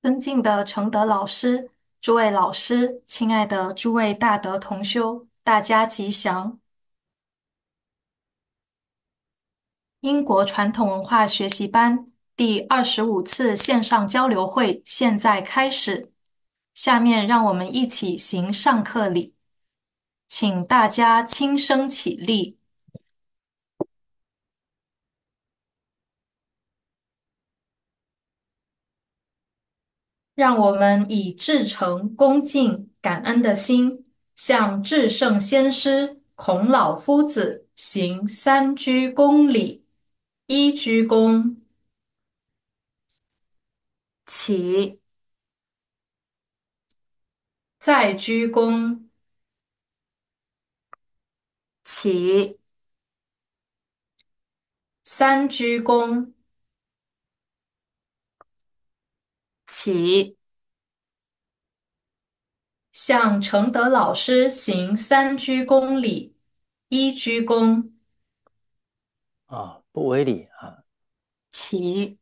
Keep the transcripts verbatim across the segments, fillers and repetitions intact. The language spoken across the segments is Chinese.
尊敬的承德老师、诸位老师、亲爱的诸位大德同修，大家吉祥！英国传统文化学习班第二十五次线上交流会现在开始。下面让我们一起行上课礼，请大家轻声起立。让我们以至诚、恭敬、感恩的心，向至圣先师孔老夫子行三鞠躬礼。一鞠躬，起；再鞠躬，起；三鞠躬，起。向承德老师行三鞠躬礼。一鞠躬， 啊，不为礼啊。 起。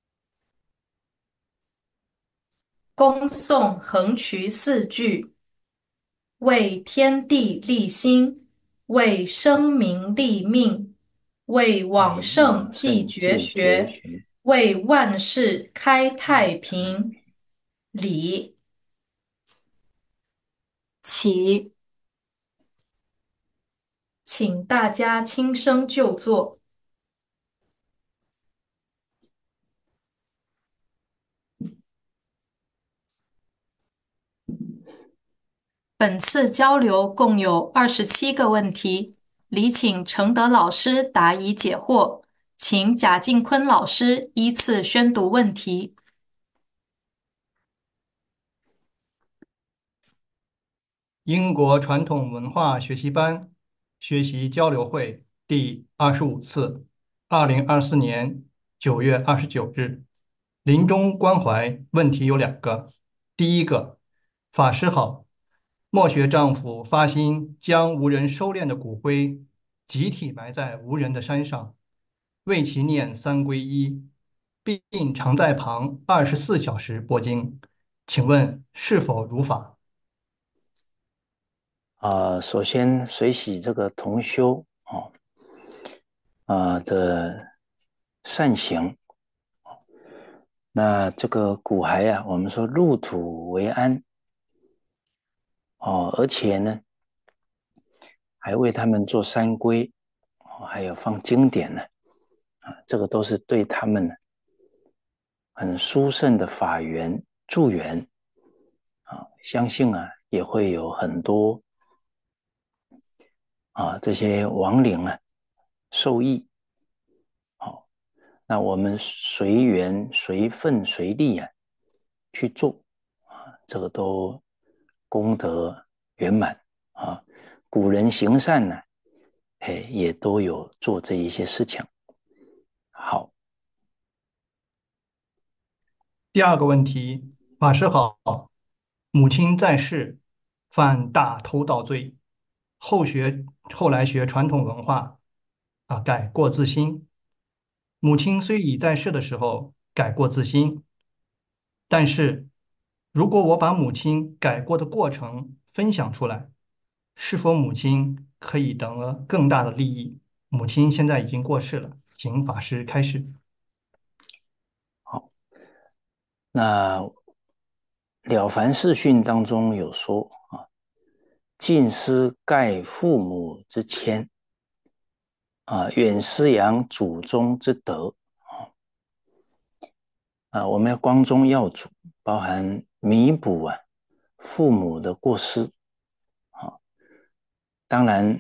恭诵横渠四句：为天地立心，为生民立命，为往为圣往圣继绝继绝学， 学， 为万世开开太平。 太平。 礼。起，请大家轻声就坐。本次交流共有二十七个问题，礼请承德老师答疑解惑，请贾静坤老师依次宣读问题。 英国传统文化学习班学习交流会第二十五次，二零二四年九月二十九日，临终关怀问题有两个。第一个，法师好，默学丈夫发心将无人收敛的骨灰集体埋在无人的山上，为其念三皈依，并常在旁二十四小时播经，请问是否如法？ 啊，首先随喜这个同修哦，啊的善行。那这个骨骸啊，我们说入土为安哦，而且呢，还为他们做三皈哦，还有放经典呢啊，这个都是对他们很殊胜的法缘助缘啊，相信啊也会有很多啊这些亡灵啊受益。好，那我们随缘随分随力啊去做啊，这个都功德圆满啊。古人行善呢，哎，也都有做这一些事情。好。 第二个问题，法师好，母亲在世，犯大偷盗罪，后学后来学传统文化，啊，改过自新。母亲虽已在世的时候改过自新，但是如果我把母亲改过的过程分享出来，是否母亲可以得更大的利益？母亲现在已经过世了，请法师开始。 好，那《了凡四训》当中有说啊，近思盖父母之谦啊，远思扬祖宗之德啊。我们要光宗耀祖，包含弥补啊父母的过失啊。当然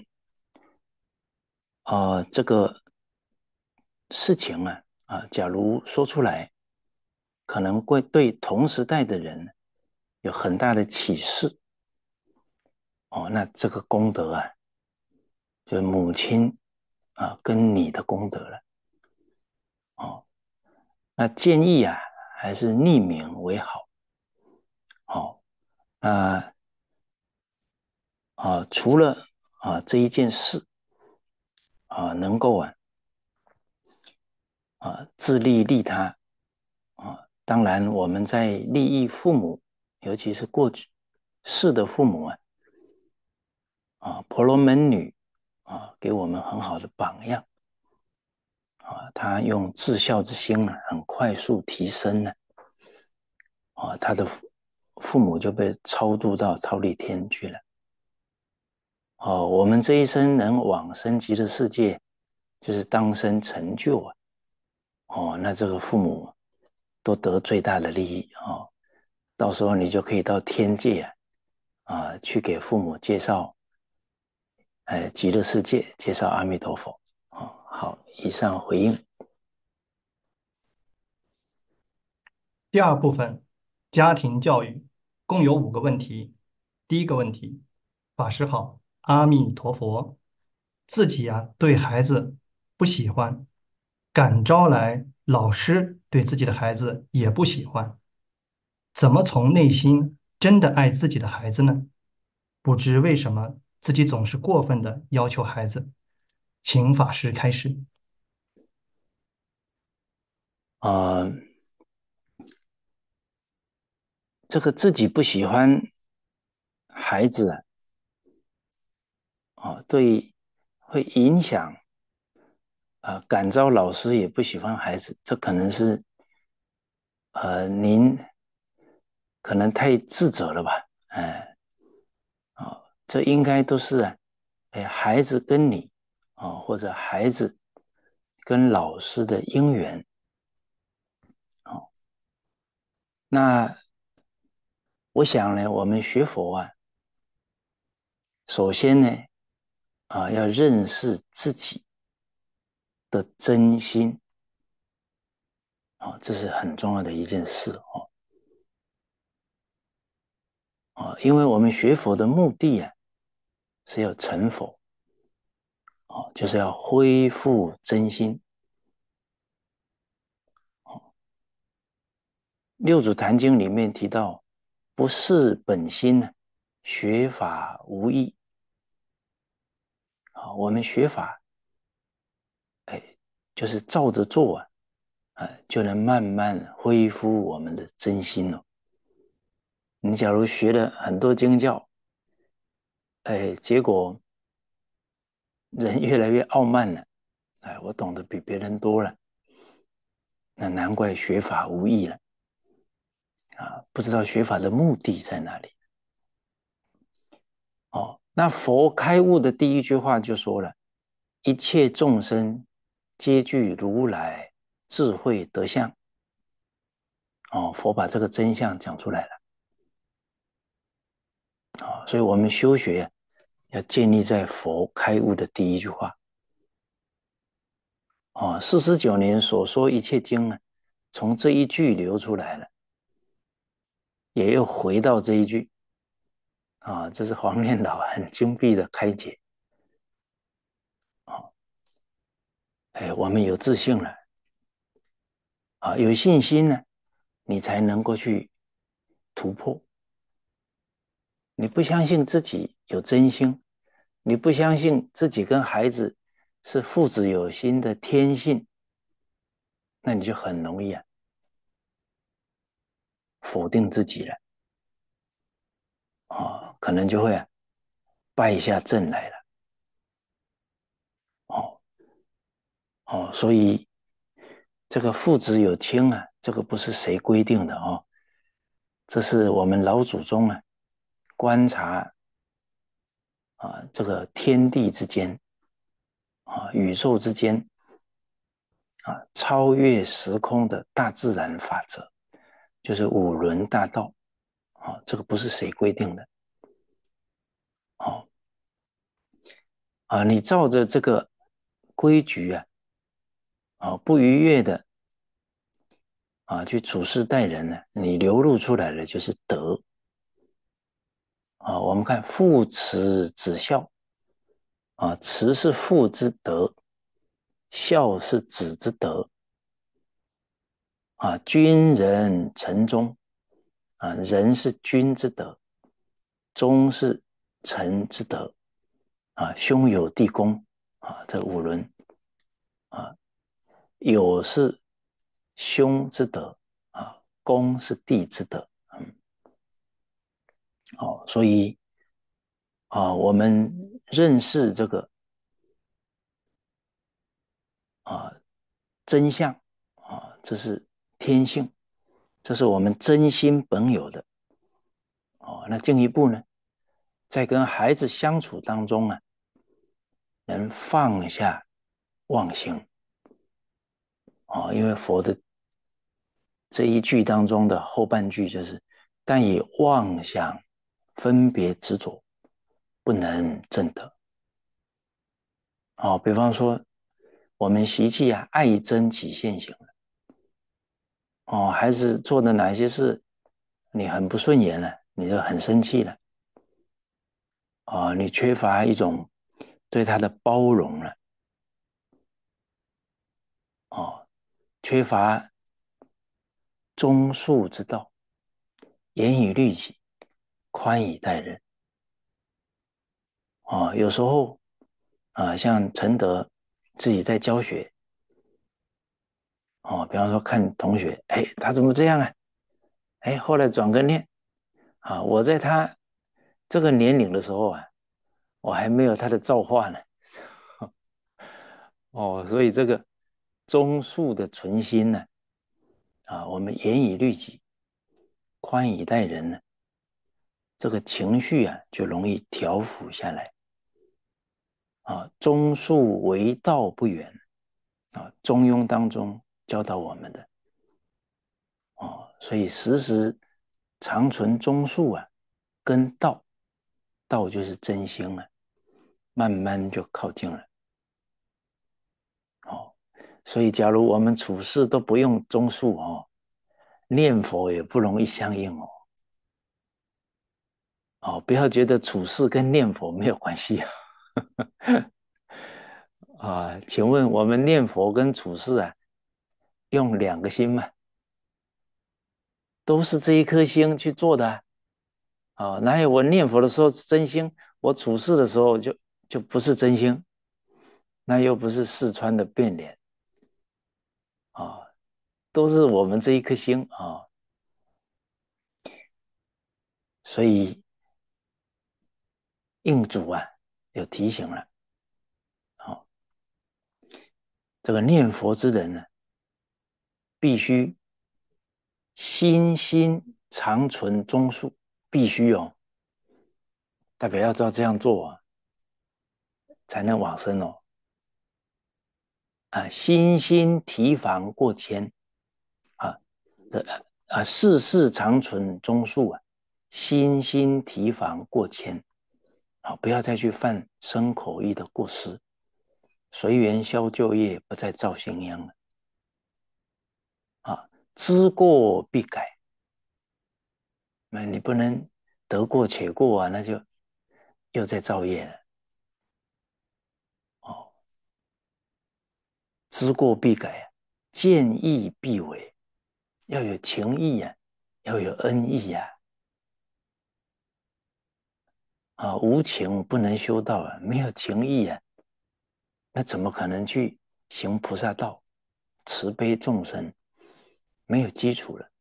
啊，这个事情啊啊，假如说出来，可能会对同时代的人有很大的启示哦。那这个功德啊，就是母亲啊跟你的功德了哦。那建议啊，还是匿名为好哦。那啊，除了啊这一件事啊，能够啊啊自利利他啊， 当然，我们在利益父母，尤其是过去世的父母啊，啊，婆罗门女啊，给我们很好的榜样啊，她用至孝之心啊，很快速提升呢，啊，她的父母就被超度到忉利天去了。哦，我们这一生能往生极乐世界，就是当生成就啊。哦，那这个父母都得最大的利益哦。到时候你就可以到天界啊，啊去给父母介绍，呃，极乐世界，介绍阿弥陀佛。哦，好，以上回应。 第二部分，家庭教育，共有五个问题。第一个问题，法师好，阿弥陀佛。自己啊对孩子不喜欢，感招来老师对自己的孩子也不喜欢，怎么从内心真的爱自己的孩子呢？不知为什么自己总是过分的要求孩子，请法师开始。 啊、呃，这个自己不喜欢孩子啊，哦，对，会影响啊、呃，感召老师也不喜欢孩子，这可能是呃您可能太自责了吧？哎，哦，这应该都是啊，哎，孩子跟你啊、哦，或者孩子跟老师的因缘。哦，那我想呢，我们学佛啊，首先呢，啊，要认识自己的真心啊，哦，这是很重要的一件事哦。啊，因为我们学佛的目的啊，是要成佛啊，就是要恢复真心。六祖坛经里面提到，不是本心呢，学法无益啊。我们学法，哎，就是照着做啊，啊，就能慢慢恢复我们的真心了。你假如学了很多经教，哎，结果人越来越傲慢了，哎，我懂得比别人多了，那难怪学法无益了啊！不知道学法的目的在哪里。哦，那佛开悟的第一句话就说了：一切众生皆具如来智慧德相。哦，佛把这个真相讲出来了。啊、哦，所以我们修学要建立在佛开悟的第一句话。哦，四十九年所说一切经呢，从这一句流出来了，也又回到这一句。啊、哦，这是黄念老很精辟的开解。哦，哎，我们有自信了，啊，有信心呢，你才能够去突破。你不相信自己有真心，你不相信自己跟孩子是父子有心的天性，那你就很容易啊否定自己了啊、哦，可能就会啊败下阵来了。哦哦，所以这个父子有亲啊，这个不是谁规定的哦，这是我们老祖宗啊观察啊这个天地之间啊宇宙之间啊超越时空的大自然法则，就是五伦大道啊，这个不是谁规定的。哦啊，你照着这个规矩啊，啊不逾越的啊去处事待人呢，你流露出来的就是德啊。我们看父慈子孝啊，慈是父之德，孝是子之德啊。君仁臣忠啊，仁是君之德，忠是臣之德啊。兄友弟恭啊，这五伦啊，友是兄之德啊， 公是弟之德。嗯，哦，所以啊，我们认识这个啊真相啊，这是天性，这是我们真心本有的。哦，那进一步呢，在跟孩子相处当中啊，能放下妄心。哦，因为佛的这一句当中的后半句就是但以妄想分别执着不能证得。哦，比方说我们习气啊，爱憎起现行了。哦，孩子做的哪些事你很不顺眼了，你就很生气了。哦，你缺乏一种对他的包容了。哦，缺乏中恕之道，严以律己，宽以待人。哦，有时候啊、呃，像陈德自己在教学，哦，比方说看同学，哎，他怎么这样啊？哎，后来转个念，啊，我在他这个年龄的时候啊，我还没有他的造化呢。哦，所以这个中恕的存心呢，啊，我们严以律己，宽以待人呢，这个情绪啊就容易调伏下来。啊，中恕为道不远啊，中庸当中教导我们的。哦，所以时时常存中恕啊，跟道，道就是真心了，慢慢就靠近了。哦，所以假如我们处事都不用中恕哦，念佛也不容易相应哦。哦，不要觉得处事跟念佛没有关系啊。啊，请问我们念佛跟处事啊，用两个心吗？都是这一颗心去做的啊。哦，哪有我念佛的时候是真心，我处事的时候就就不是真心，那又不是四川的变脸啊。哦，都是我们这一颗心啊。哦，所以印主啊有提醒了。哦，这个念佛之人呢，必须心心常存中恕，必须哦，代表要知道这样做啊，才能往生哦。啊，心心提防过谦啊，这啊事事常存中恕啊，心心提防过谦啊，不要再去犯身口意的过失，随缘消旧业，不再造新殃了。啊，知过必改，那你不能得过且过啊，那就又在造业了。哦，知过必改啊，见义必为，要有情义啊，要有恩义啊。啊，无情不能修道啊，没有情义啊，那怎么可能去行菩萨道，慈悲众生？没有基础了。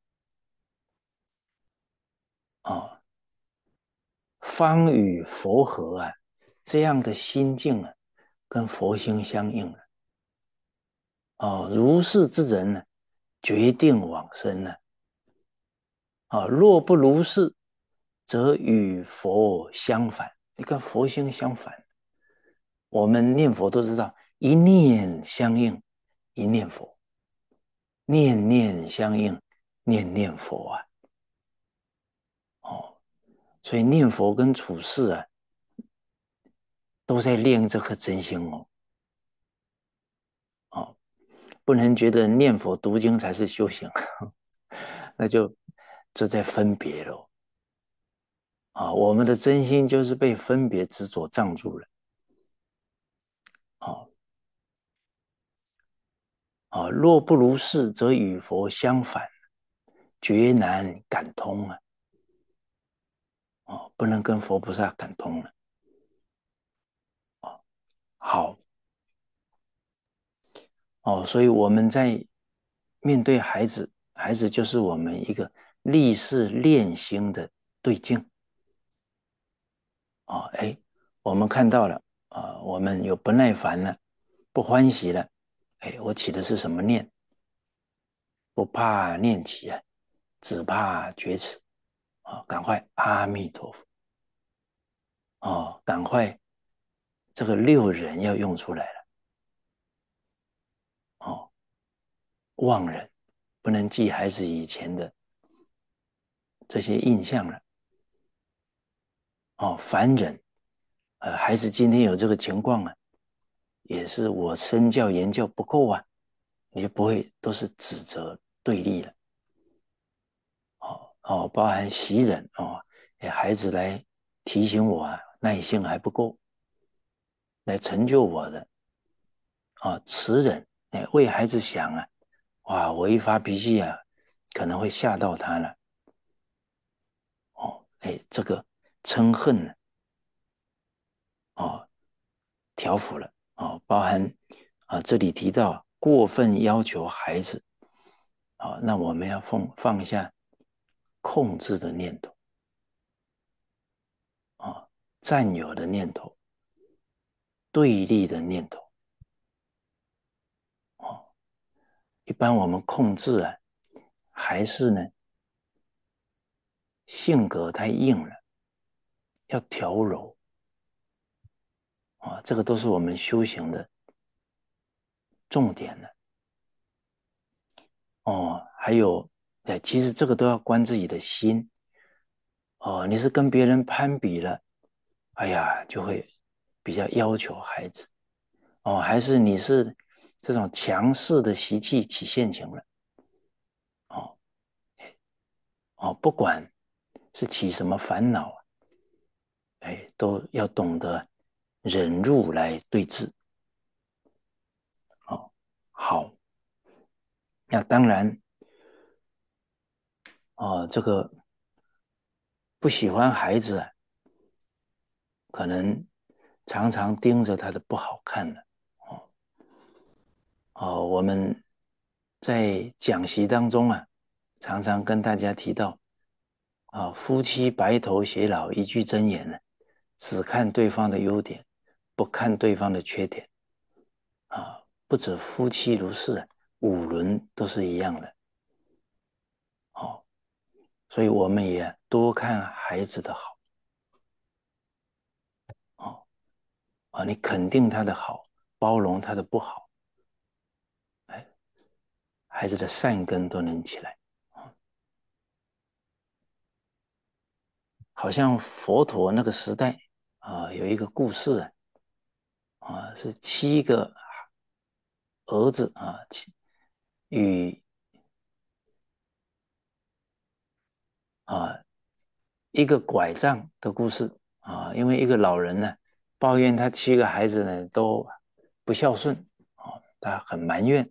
啊，方与佛合啊，这样的心境啊，跟佛心相应了。哦，如是之人呢，决定往生呢。啊，若不如是，则与佛相反。你跟佛心相反。我们念佛都知道，一念相应，一念佛；念念相应，念念佛啊。哦，所以念佛跟处事啊，都在练这颗真心哦。哦，不能觉得念佛读经才是修行，那就就在分别了。啊，我们的真心就是被分别执着障住了。啊啊，若不如是，则与佛相反，绝难感通啊。哦，不能跟佛菩萨感通了。哦，好。哦，所以我们在面对孩子孩子就是我们一个立誓练心的对境。啊，哎，我们看到了啊，我们有不耐烦了，不欢喜了，哎，我起的是什么念？不怕念起啊，只怕觉迟啊！赶快阿弥陀佛哦，赶快这个六忍要用出来了哦，忘忍不能记孩子以前的这些印象了哦，烦忍，呃，孩子今天有这个情况啊，也是我身教言教不够啊，你就不会都是指责对立了。哦哦，包含喜忍哦，孩子来提醒我啊，耐性还不够，来成就我的啊，慈忍，哎，为孩子想啊，哇，我一发脾气啊，可能会吓到他了，哦，哎，这个嗔恨呢，哦，调伏了，哦，包含啊，这里提到过分要求孩子，啊，那我们要放放下控制的念头，啊，占有的念头，对立的念头，哦，一般我们控制啊，还是呢性格太硬了，要调柔啊，这个都是我们修行的重点了。哦，还有，哎，其实这个都要观自己的心。哦，你是跟别人攀比了，哎呀，就会比较要求孩子。哦，还是你是这种强势的习气起现行了。哦哦，不管是起什么烦恼，哎，都要懂得忍辱来对治。哦，好，那当然，哦，这个不喜欢孩子啊，可能常常盯着他的不好看的。哦哦，我们在讲习当中啊，常常跟大家提到啊，夫妻白头偕老一句真言呢，只看对方的优点，不看对方的缺点啊。不止夫妻如是啊，五伦都是一样的。哦，所以我们也多看孩子的好。哦啊，你肯定他的好，包容他的不好，哎，孩子的善根都能起来。好像佛陀那个时代啊，有一个故事啊，啊是七个儿子啊与啊一个拐杖的故事啊，因为一个老人呢抱怨他七个孩子呢都不孝顺啊，他很埋怨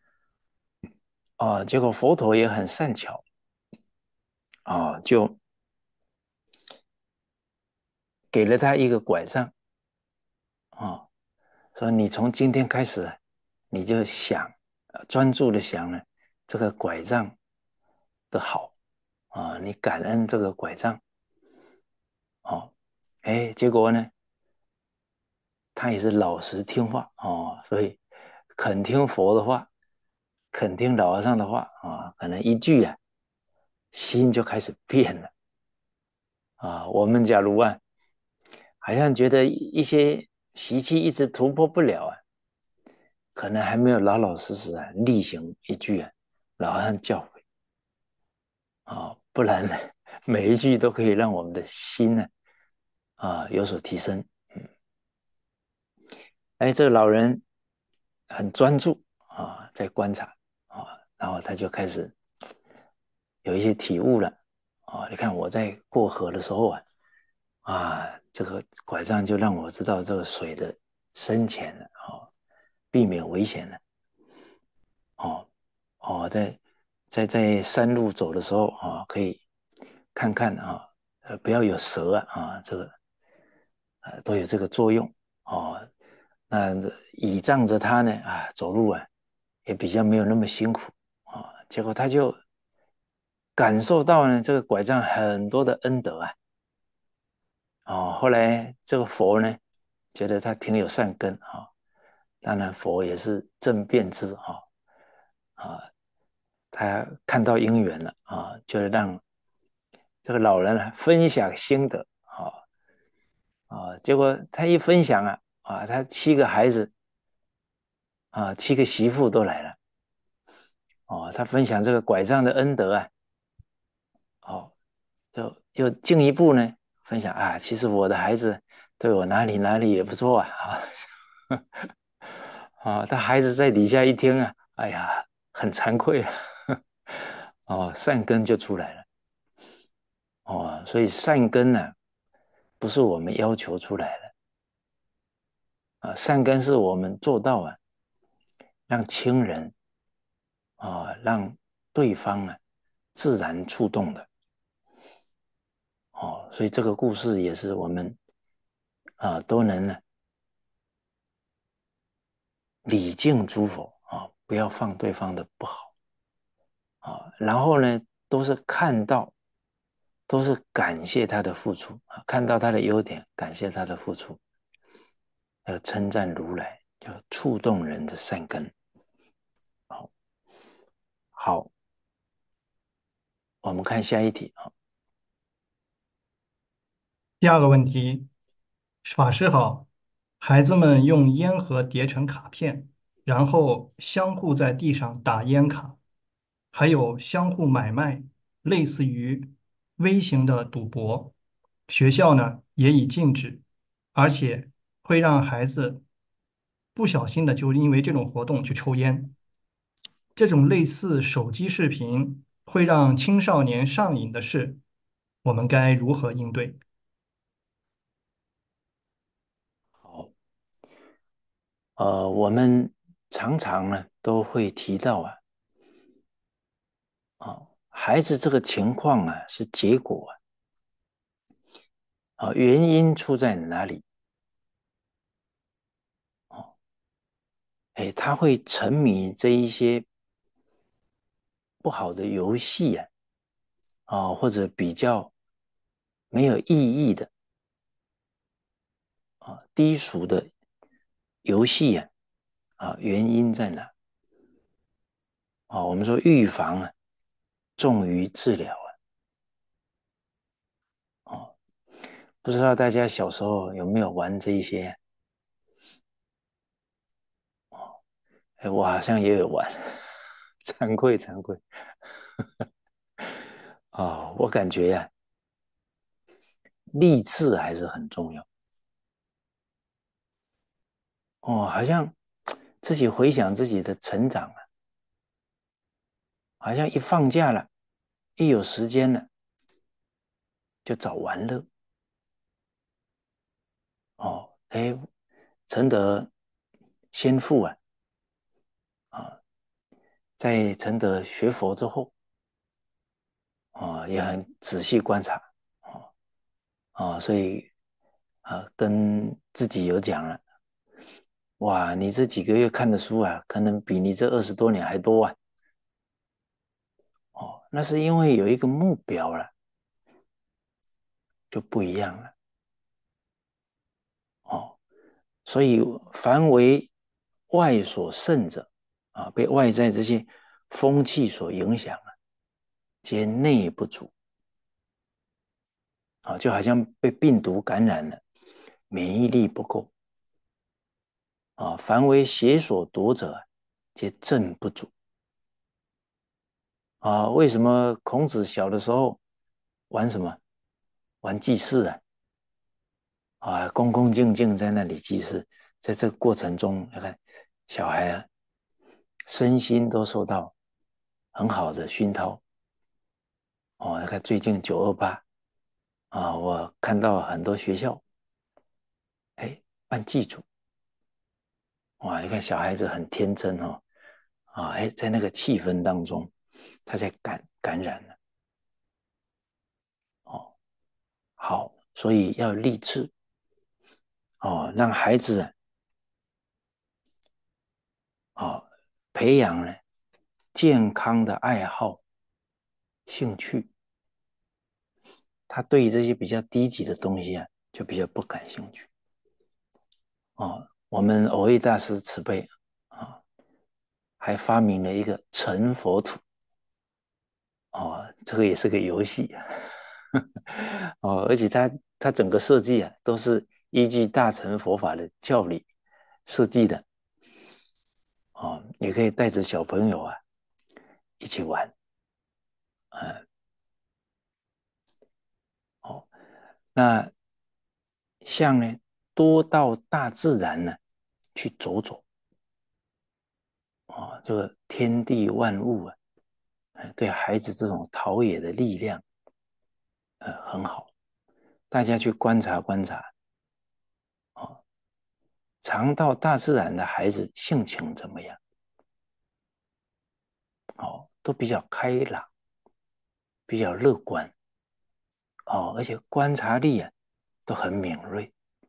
啊，结果佛陀也很善巧啊，就给了他一个拐杖啊，说你从今天开始，你就想专注的想呢这个拐杖的好啊，你感恩这个拐杖哦，哎，结果呢，他也是老实听话哦，所以肯听佛的话，肯听老和尚的话啊，可能一句啊，心就开始变了啊。我们假如啊，好像觉得一些习气一直突破不了啊，可能还没有老老实实啊例行一句啊，老和尚教诲啊，不然呢，每一句都可以让我们的心呢啊有所提升。嗯，哎，这个老人很专注啊，在观察啊，然后他就开始有一些体悟了啊。你看我在过河的时候啊，啊，这个拐杖就让我知道这个水的深浅了啊，避免危险了。哦哦，在在在山路走的时候啊，可以看看啊，呃，不要有蛇啊啊，这个呃都有这个作用哦。那倚仗着它呢啊，走路啊也比较没有那么辛苦啊。结果他就感受到呢这个拐杖很多的恩德啊。哦，后来这个佛呢，觉得他挺有善根啊、哦。当然，佛也是正变之哈啊、哦，他看到因缘了啊、哦，就让这个老人分享心得啊啊、哦哦，结果他一分享啊啊，他七个孩子啊，七个媳妇都来了哦，他分享这个拐杖的恩德啊，哦，就又进一步呢分享啊，其实我的孩子对我哪里哪里也不错啊啊。啊，他孩子在底下一听啊，哎呀，很惭愧啊，哦，善根就出来了，哦，所以善根呢、啊，不是我们要求出来的啊，善根是我们做到啊，让亲人啊，让对方啊，自然触动的，哦，所以这个故事也是我们啊，都能呢礼敬诸佛啊，不要放对方的不好啊，然后呢，都是看到。都是感谢他的付出啊，看到他的优点，感谢他的付出，要称赞如来，要触动人的善根。好，好，我们看下一题啊。 第二个问题，法师好，孩子们用烟盒叠成卡片，然后相互在地上打烟卡，还有相互买卖，类似于微型的赌博。学校呢也已禁止，而且会让孩子不小心的就因为这种活动去抽烟。这种类似手机视频会让青少年上瘾的事，我们该如何应对？ 好，呃，我们常常呢都会提到啊，啊，孩子这个情况啊是结果啊，啊，原因出在哪里？哦，哎，他会沉迷这一些不好的游戏啊，啊，或者比较没有意义的啊，低俗的游戏啊，啊，原因在哪？啊，我们说预防啊，重于治疗啊。哦，不知道大家小时候有没有玩这一些？哦，哎，我好像也有玩，惭愧惭愧。哦，我感觉呀、啊，励志还是很重要。哦，好像自己回想自己的成长啊，好像一放假了，一有时间了，就找玩乐。哦，哎，承德先父啊，啊，在承德学佛之后，啊，也很仔细观察，啊啊，所以啊，跟自己有讲了，哇，你这几个月看的书啊，可能比你这二十多年还多啊。哦，那是因为有一个目标了，就不一样了。哦，所以凡为外所胜者，啊，被外在这些风气所影响了，皆内不足。啊，就好像被病毒感染了，免疫力不够。啊，凡为邪所夺者，皆正不足。啊，为什么孔子小的时候玩什么？玩祭祀啊，啊，恭恭敬敬在那里祭祀，在这个过程中，你看小孩啊，身心都受到很好的熏陶。哦，你看最近九二八啊，我看到很多学校，哎，办祭祖，哇，你看小孩子很天真哦，啊，哎，在那个气氛当中，他在感感染了。哦，好，所以要励志哦，让孩子啊，哦，培养呢健康的爱好兴趣，他对于这些比较低级的东西啊，就比较不感兴趣。哦，我们蕅益大师慈悲啊，还发明了一个成佛图。哦，这个也是个游戏哦，而且它它整个设计啊，都是依据大乘佛法的教理设计的。哦，也可以带着小朋友啊一起玩。嗯，哦，那像呢，多到大自然呢去走走。哦，这个天地万物啊，对孩子这种陶冶的力量，呃，很好。大家去观察观察。哦，常到大自然的孩子性情怎么样？哦，都比较开朗，比较乐观。哦，而且观察力啊都很敏锐。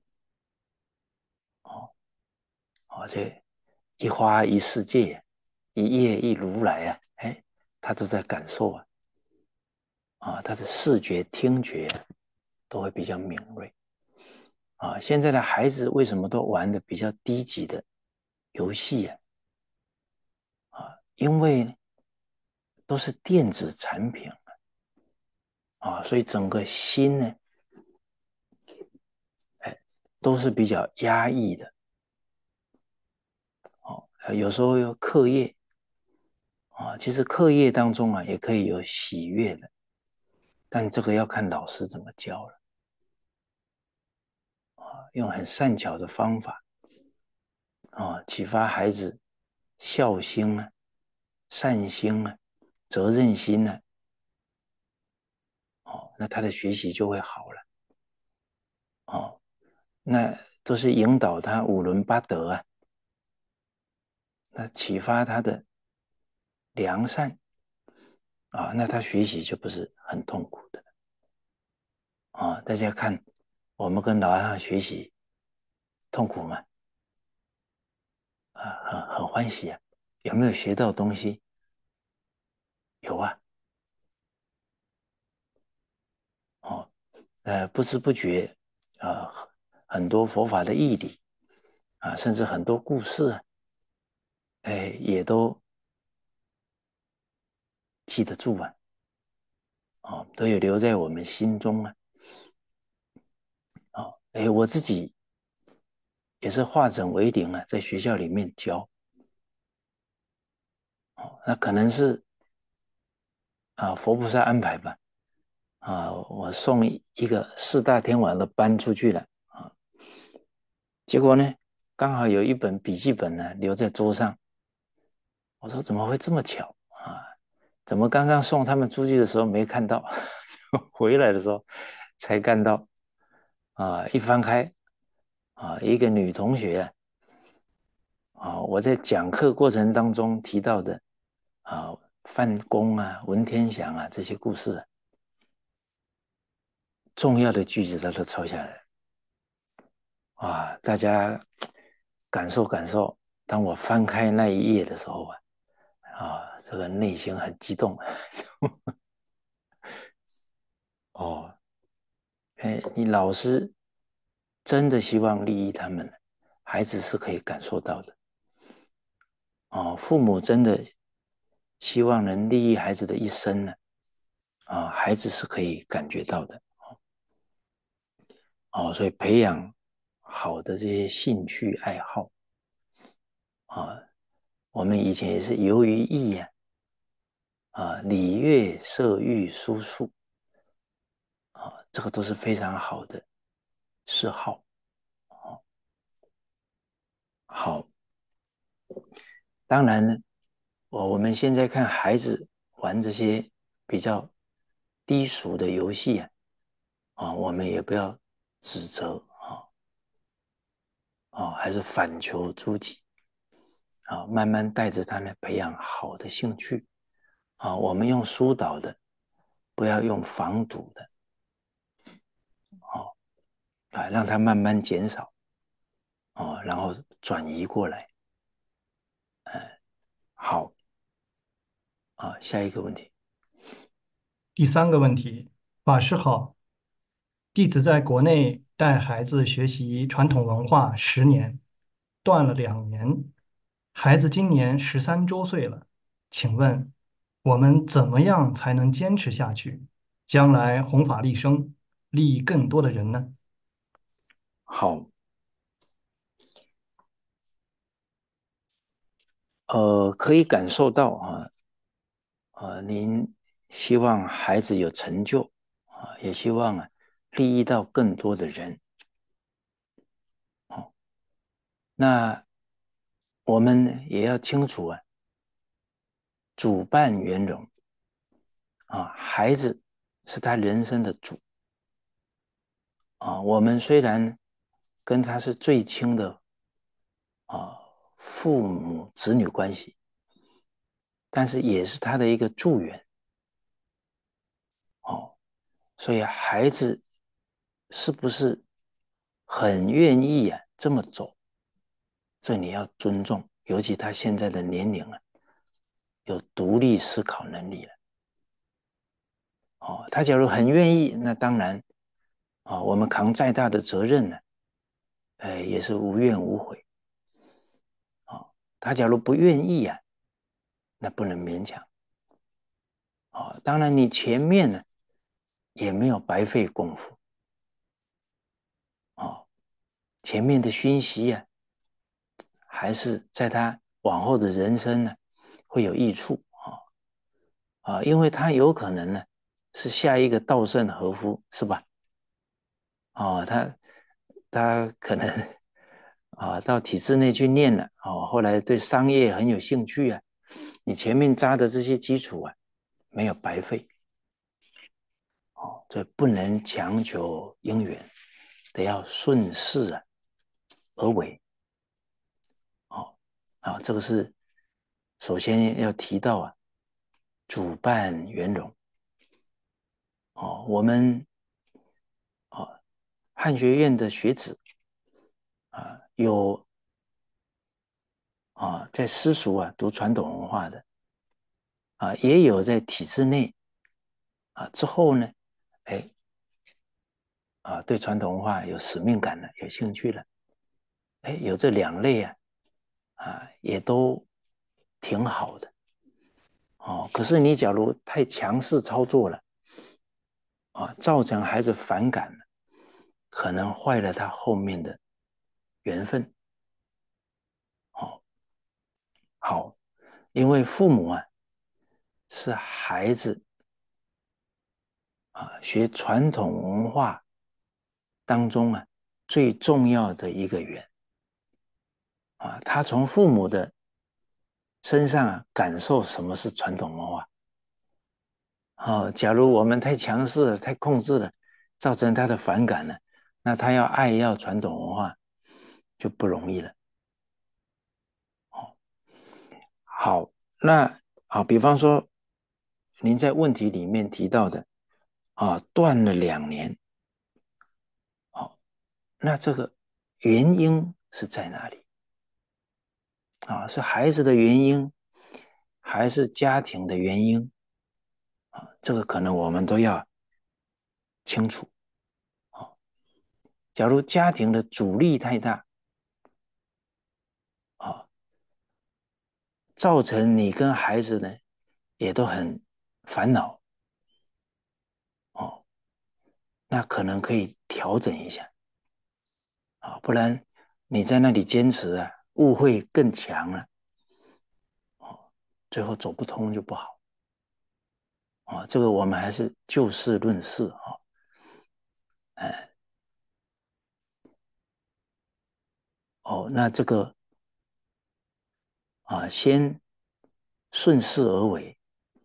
哦，而且一花一世界，一叶一如来啊，哎，他都在感受啊。啊，他的视觉、听觉都会比较敏锐。啊，现在的孩子为什么都玩的比较低级的游戏啊？啊，因为都是电子产品啊，所以整个心呢，哎，都是比较压抑的。哦，有时候有课业啊，其实课业当中啊，也可以有喜悦的，但这个要看老师怎么教了。啊，用很善巧的方法啊，启发孩子孝心啊、善心啊、责任心啊，哦，那他的学习就会好了。哦，那都是引导他五伦八德啊，那启发他的良善啊，那他学习就不是很痛苦的啊。大家看，我们跟老和尚学习痛苦吗？啊，很很欢喜啊。有没有学到东西？有啊。哦，呃，不知不觉，呃，很多佛法的义理啊，甚至很多故事啊，哎，也都记得住啊。哦，都有留在我们心中啊。哦，哎，我自己也是化整为零啊，在学校里面教。哦，那可能是啊佛菩萨安排吧。啊，我送一个四大天王的班出去了啊，结果呢，刚好有一本笔记本呢留在桌上。我说怎么会这么巧啊？怎么刚刚送他们出去的时候没看到，回来的时候才看到啊？一翻开啊，一个女同学啊，我在讲课过程当中提到的啊，范公啊、文天祥啊这些故事啊，重要的句子他都抄下来了。啊，大家感受感受。当我翻开那一页的时候啊，啊，这个内心很激动。哦，哎，你老师真的希望利益他们，孩子是可以感受到的。哦，父母真的希望能利益孩子的一生呢，啊，孩子是可以感觉到的。哦，所以培养好的这些兴趣爱好啊，我们以前也是游于艺呀，啊，礼乐射御书数啊，这个都是非常好的嗜好。哦，好，当然呢，我我们现在看孩子玩这些比较低俗的游戏啊，啊，我们也不要指责啊，啊，还是反求诸己啊，慢慢带着他们培养好的兴趣啊。我们用疏导的，不要用防堵的。哦，啊，让它慢慢减少哦，然后转移过来。嗯，好啊，下一个问题。 第三个问题，法师好，弟子在国内带孩子学习传统文化十年，断了两年，孩子今年十三周岁了，请问我们怎么样才能坚持下去，将来弘法利生，利益更多的人呢？ 好，呃，可以感受到啊，呃，您希望孩子有成就啊，也希望啊利益到更多的人。哦，那我们也要清楚啊，主办圆融啊，孩子是他人生的主啊。我们虽然跟他是最亲的啊父母子女关系，但是也是他的一个助缘哦。所以孩子是不是很愿意啊这么走，这你要尊重，尤其他现在的年龄啊，有独立思考能力了。哦，他假如很愿意，那当然啊、哦，我们扛再大的责任呢，呃，也是无怨无悔。哦，他假如不愿意啊，那不能勉强。哦，当然你前面呢也没有白费功夫。哦，前面的熏习啊，还是在他往后的人生呢会有益处啊。啊，因为他有可能呢是下一个稻盛和夫，是吧？哦，他他可能啊到体制内去念了，哦，后来对商业很有兴趣啊，你前面扎的这些基础啊没有白费，哦，所以不能强求因缘，得要顺势啊而为，哦啊，这个是首先要提到啊，主办圆融，哦，我们啊汉学院的学子啊有啊在私塾啊读传统文化的啊，也有在体制内啊之后呢，哎啊对传统文化有使命感了，有兴趣了，哎，有这两类啊啊也都挺好的哦。可是你假如太强势操作了啊，造成孩子反感了，可能坏了他后面的缘分。哦，好，因为父母啊是孩子啊学传统文化当中啊最重要的一个缘啊，他从父母的身上啊感受什么是传统文化。哦，假如我们太强势了、太控制了，造成他的反感了，那他要爱要传统文化就不容易了。哦，好，那好，比方说您在问题里面提到的啊，断了两年，哦，那这个原因是在哪里啊？是孩子的原因，还是家庭的原因啊？这个可能我们都要清楚。哦，假如家庭的阻力太大啊，造成你跟孩子呢也都很烦恼哦，那可能可以调整一下啊，不然你在那里坚持啊，误会更强了哦，最后走不通就不好啊。这个我们还是就事论事啊，哎哦，那这个啊，先顺势而为，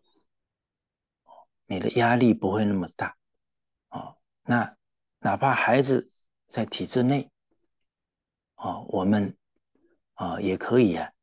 你的压力不会那么大哦。那哪怕孩子在体制内哦，我们啊也可以啊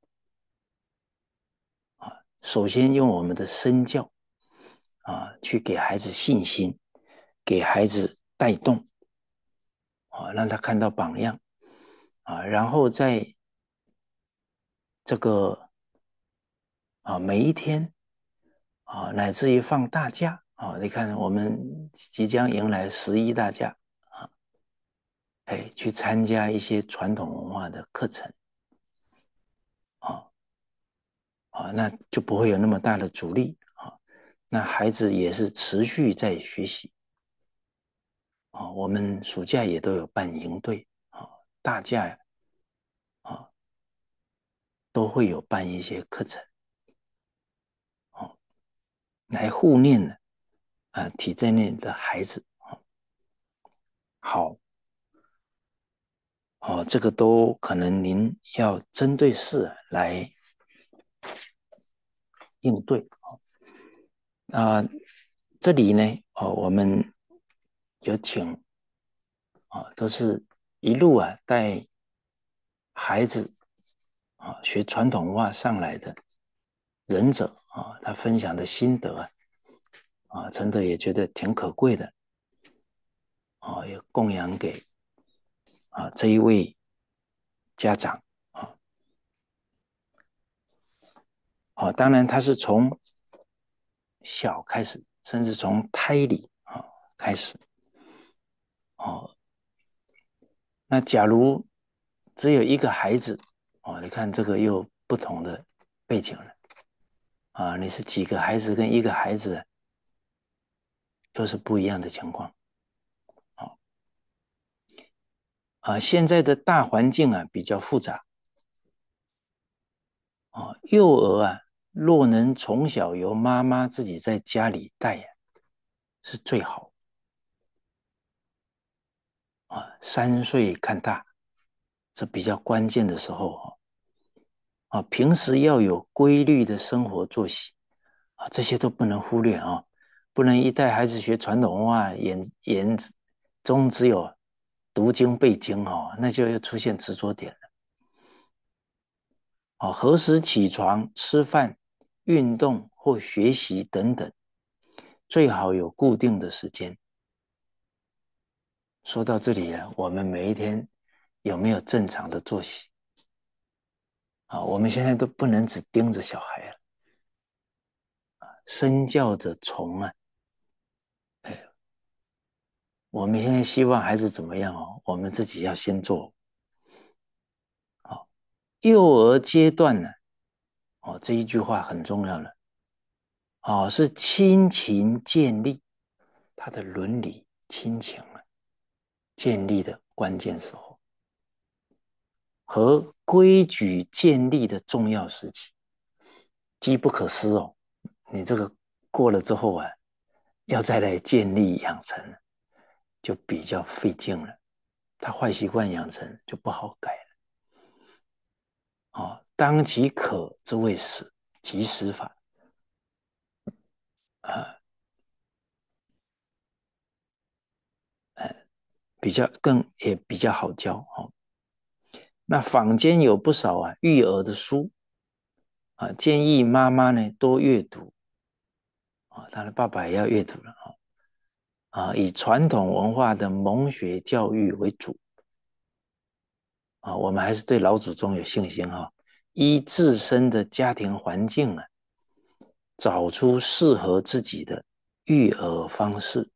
啊，首先用我们的身教啊去给孩子信心，给孩子带动啊，让他看到榜样啊，然后在这个啊每一天啊，乃至于放大假哦，你看我们即将迎来十一大假啊，哎，去参加一些传统文化的课程，啊啊，那就不会有那么大的阻力啊。那孩子也是持续在学习啊。我们暑假也都有办营队啊，大假啊都会有办一些课程，哦，来护念呢啊体制内的孩子。好，哦，这个都可能您要针对事来应对。啊、呃这里呢，哦，我们有请啊、哦，都是一路啊带孩子啊、学传统文化上来的忍者啊、他分享的心得啊，啊，陈德也觉得挺可贵的啊、也供养给啊这一位家长啊。啊，当然他是从小开始，甚至从胎里啊开始。哦，那假如只有一个孩子，哦，你看这个又不同的背景了啊，你是几个孩子跟一个孩子，又是不一样的情况。哦啊，现在的大环境啊比较复杂。啊，幼儿啊，若能从小由妈妈自己在家里带，是最好。啊，三岁看大，这比较关键的时候啊，平时要有规律的生活作息啊，这些都不能忽略啊，不能一带孩子学传统文化，眼眼中只有读经背经哦，那就又出现执着点了。啊，何时起床、吃饭、运动或学习等等，最好有固定的时间。说到这里啊，我们每一天有没有正常的作息？啊，我们现在都不能只盯着小孩了，啊，身教的虫啊，哎，我们现在希望孩子怎么样哦？我们自己要先做。哦，幼儿阶段呢，哦，这一句话很重要了。哦，是亲情建立，他的伦理亲情啊，建立的关键时候，和规矩建立的重要时期，机不可失哦。你这个过了之后啊，要再来建立养成，就比较费劲了。他坏习惯养成就不好改了。哦，当即可之谓始，即始法啊，呃，比较更也比较好教哦。那坊间有不少啊育儿的书啊，建议妈妈呢多阅读啊，他的爸爸也要阅读了啊，啊，以传统文化的蒙学教育为主啊，我们还是对老祖宗有信心哈，依自身的家庭环境啊，找出适合自己的育儿方式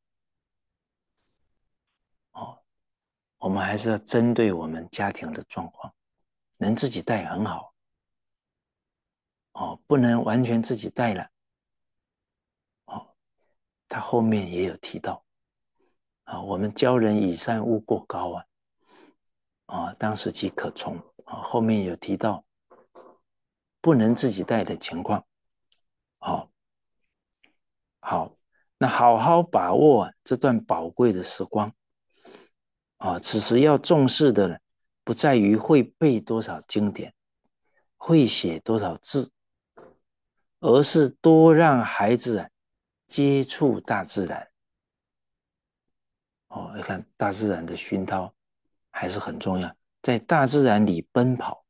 哦。我们还是要针对我们家庭的状况，能自己带很好哦，不能完全自己带了哦。他后面也有提到啊，我们教人以善勿过高啊，啊，当时即可从啊，后面有提到不能自己带的情况。好，好，那好好把握这段宝贵的时光啊，此时要重视的呢，不在于会背多少经典，会写多少字，而是多让孩子啊接触大自然。哦，你看大自然的熏陶还是很重要，在大自然里奔跑。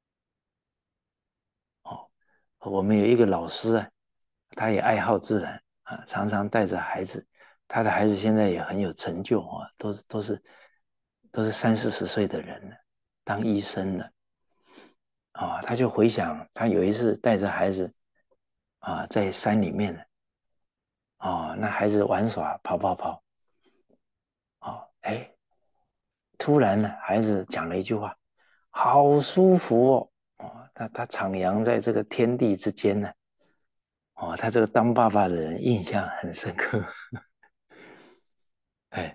哦，我们有一个老师啊，他也爱好自然啊，常常带着孩子，他的孩子现在也很有成就啊，都是都是都是三四十岁的人了，当医生了啊。他就回想，他有一次带着孩子啊，在山里面哦，那孩子玩耍跑跑跑，哦，哎，突然呢，孩子讲了一句话，好舒服哦，哦，他他徜徉在这个天地之间呢，哦，他这个当爸爸的人印象很深刻，哎，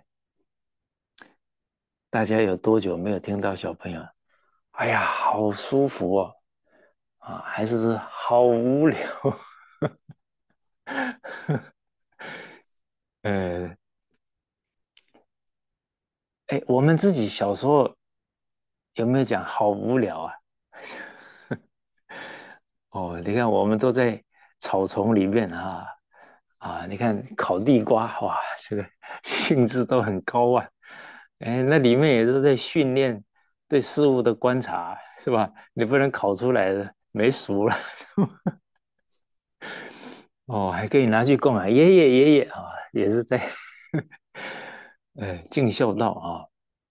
大家有多久没有听到小朋友，哎呀，好舒服哦，啊，还是好无聊，呃，哎，我们自己小时候有没有讲好无聊啊？哦，你看我们都在草丛里面啊啊，你看烤地瓜，哇，这个兴致都很高啊。哎，那里面也都在训练对事物的观察，是吧？你不能烤出来的没熟了，哦，还可以拿去供啊，爷爷爷爷啊，也是在呃尽孝道啊。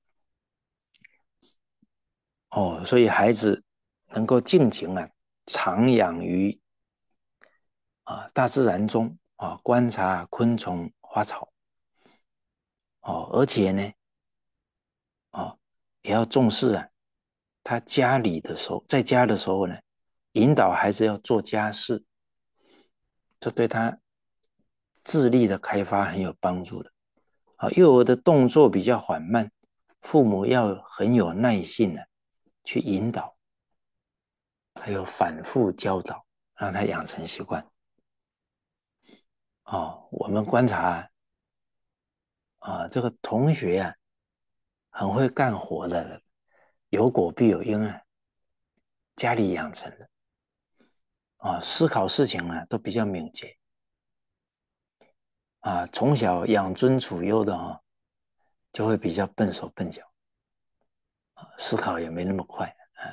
哦，所以孩子能够尽情啊徜徉于啊大自然中啊，观察昆虫花草哦，而且呢，哦也要重视啊，他家里的时候，在家的时候呢，引导孩子要做家事，这对他智力的开发很有帮助的。啊，幼儿的动作比较缓慢，父母要很有耐性的去引导，还有反复教导，让他养成习惯。哦，我们观察啊，这个同学啊，很会干活的人，有果必有因啊，家里养成的啊，思考事情啊都比较敏捷啊，从小养尊处优的啊，就会比较笨手笨脚啊，思考也没那么快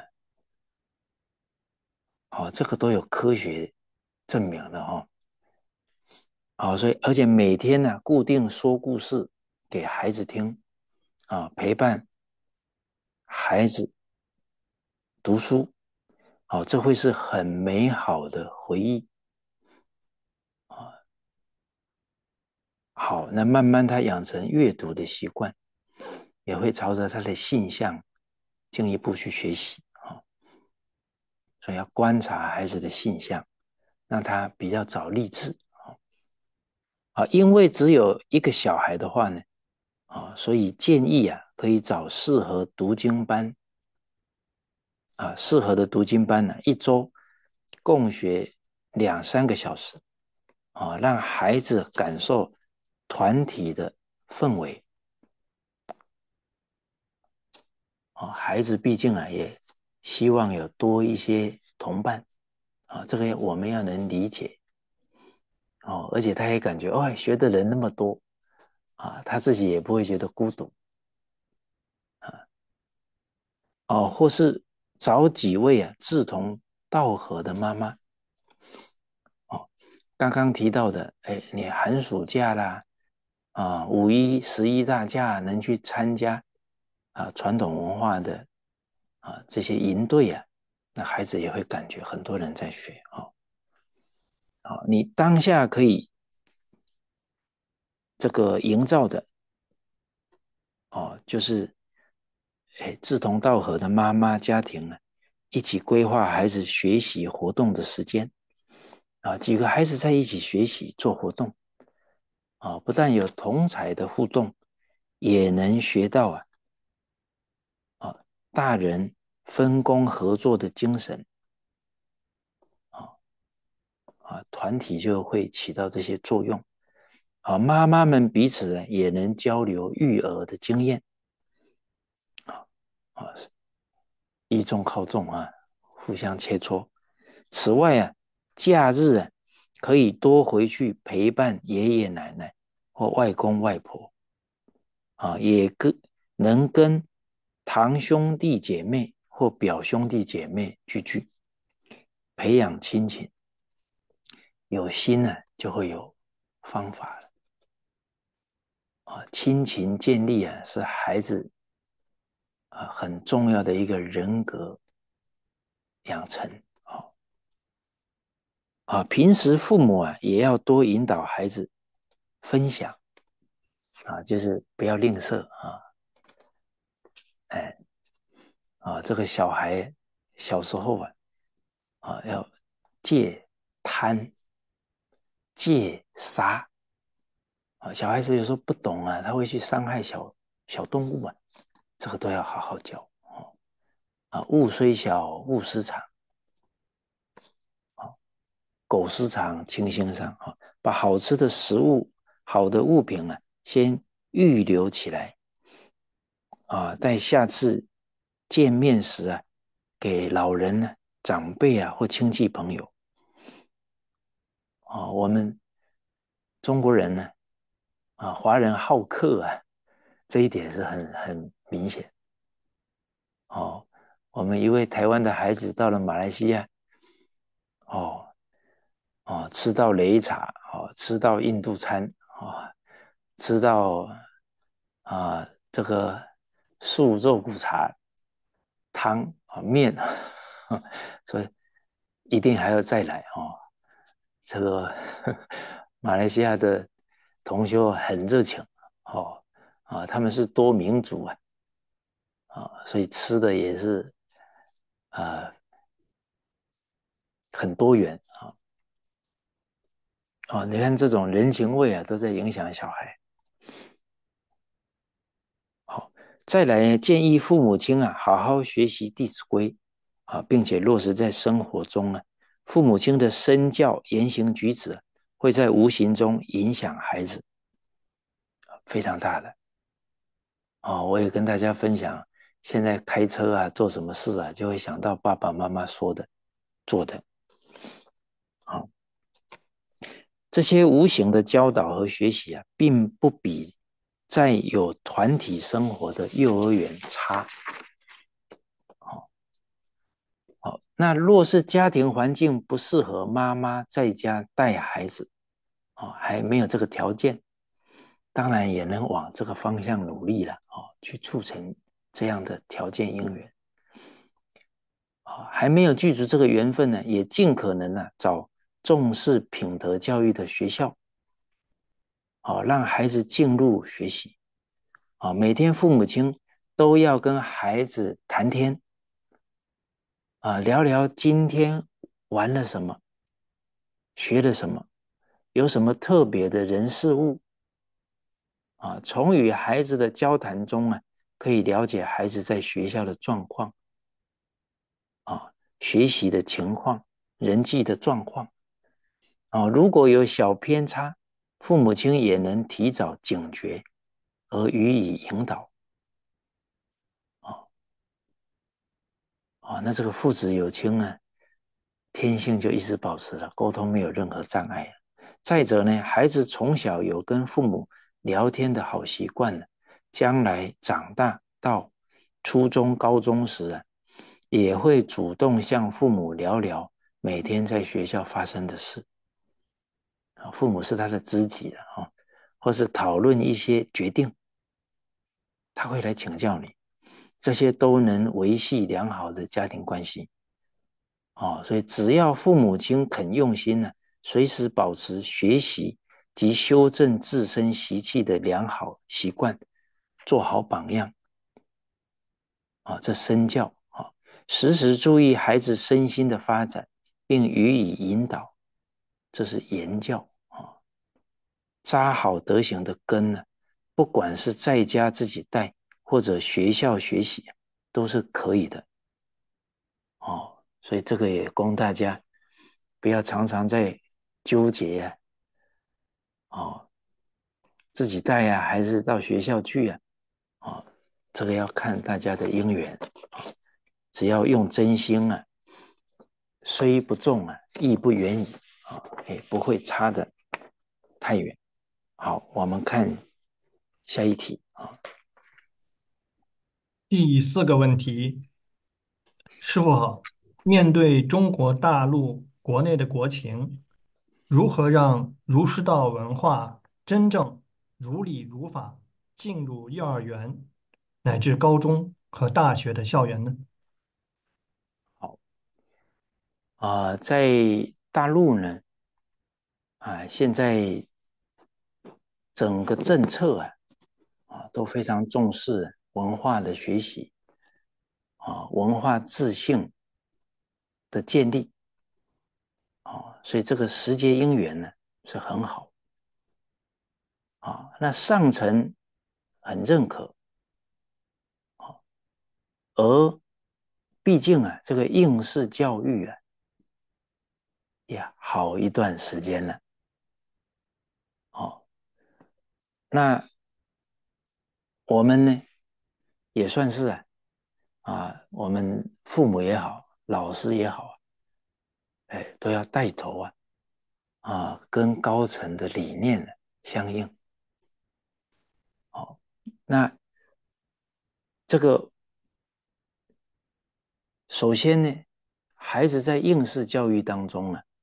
啊，哦，这个都有科学证明的哈、哦。好，所以而且每天呢，固定说故事给孩子听啊，陪伴孩子读书，好，这会是很美好的回忆啊。好，那慢慢他养成阅读的习惯，也会朝着他的性向进一步去学习啊。所以要观察孩子的性向，让他比较早立志啊。因为只有一个小孩的话呢，啊，所以建议啊，可以找适合读经班啊，适合的读经班呢，一周共学两三个小时啊，让孩子感受团体的氛围啊。孩子毕竟啊，也希望有多一些同伴啊，这个我们要能理解哦，而且他也感觉哦，学的人那么多啊，他自己也不会觉得孤独啊。哦，或是找几位啊志同道合的妈妈哦，刚刚提到的，哎，你寒暑假啦，啊，五一、十一大假能去参加啊传统文化的啊这些营队啊，那孩子也会感觉很多人在学啊。啊，你当下可以这个营造的哦，就是哎志同道合的妈妈家庭呢，一起规划孩子学习活动的时间啊，几个孩子在一起学习做活动啊，不但有同才的互动，也能学到啊啊大人分工合作的精神啊啊，团体就会起到这些作用啊。妈妈们彼此呢也能交流育儿的经验啊啊，依重靠重啊，互相切磋。此外啊，假日啊可以多回去陪伴爷爷奶奶或外公外婆啊，也跟能跟堂兄弟姐妹或表兄弟姐妹聚聚，培养亲情。有心呢，就会有方法了啊。亲情建立啊，是孩子啊很重要的一个人格养成啊啊。平时父母啊也要多引导孩子分享啊，就是不要吝啬啊，哎啊，这个小孩小时候啊啊要戒贪、戒杀啊，小孩子有时候不懂啊，他会去伤害小小动物啊，这个都要好好教哦啊，勿虽小，勿私藏。狗市场清心上啊，把好吃的食物、好的物品啊，先预留起来啊，待下次见面时啊，给老人呢、长辈啊或亲戚朋友啊。我们中国人呢啊，华人好客啊，这一点是很很明显哦。我们一位台湾的孩子到了马来西亚，哦哦，吃到擂茶，哦，吃到印度餐，哦，吃到啊这个素肉骨茶汤啊面，所以一定还要再来哦。这个马来西亚的同学很热情哦啊，他们是多民族啊啊，所以吃的也是啊很多元啊哦，你看这种人情味啊，都在影响小孩。好，再来建议父母亲啊，好好学习《弟子规》啊，并且落实在生活中啊。父母亲的身教、言行举止，会在无形中影响孩子，非常大的。哦，我也跟大家分享，现在开车啊，做什么事啊，就会想到爸爸妈妈说的、做的。啊，这些无形的教导和学习啊，并不比在有团体生活的幼儿园差。好，那若是家庭环境不适合妈妈在家带孩子，哦，还没有这个条件，当然也能往这个方向努力了，哦，去促成这样的条件姻缘。哦，还没有具足这个缘分呢，也尽可能呢、啊、找重视品德教育的学校，哦，让孩子进入学习。哦，每天父母亲都要跟孩子谈天，啊，聊聊今天玩了什么，学了什么，有什么特别的人事物啊？从与孩子的交谈中啊，可以了解孩子在学校的状况啊，学习的情况、人际的状况啊。如果有小偏差，父母亲也能提早警觉，而予以引导啊啊。那这个父子有情呢，天性就一直保持了沟通，没有任何障碍。再者呢，孩子从小有跟父母聊天的好习惯了，将来长大到初中、高中时啊，也会主动向父母聊聊每天在学校发生的事。父母是他的知己了啊，或是讨论一些决定，他会来请教你，这些都能维系良好的家庭关系。哦，所以只要父母亲肯用心呢，随时保持学习及修正自身习气的良好习惯，做好榜样啊，这身教啊，时时注意孩子身心的发展，并予以引导，这是言教啊。扎好德行的根呢，不管是在家自己带或者学校学习，都是可以的哦。所以这个也供大家不要常常在纠结呀、啊，哦，自己带呀、啊，还是到学校去呀、啊，哦，这个要看大家的因缘，只要用真心啊，虽不重啊，亦不远矣啊，也不会差的太远。好，我们看下一题啊。 第四个问题，师傅好，面对中国大陆国内的国情，如何让儒释道文化真正如理如法进入幼儿园乃至高中和大学的校园呢？ 好啊、呃在大陆呢，啊，现在整个政策啊啊都非常重视文化的学习啊，文化自信的建立啊，所以这个时节因缘呢是很好啊。那上层很认可啊，而毕竟啊，这个应试教育啊，呀，好一段时间了哦。那我们呢，也算是啊啊，我们父母也好，老师也好，哎，都要带头啊啊，跟高层的理念相应。哦，那这个首先呢，孩子在应试教育当中啊，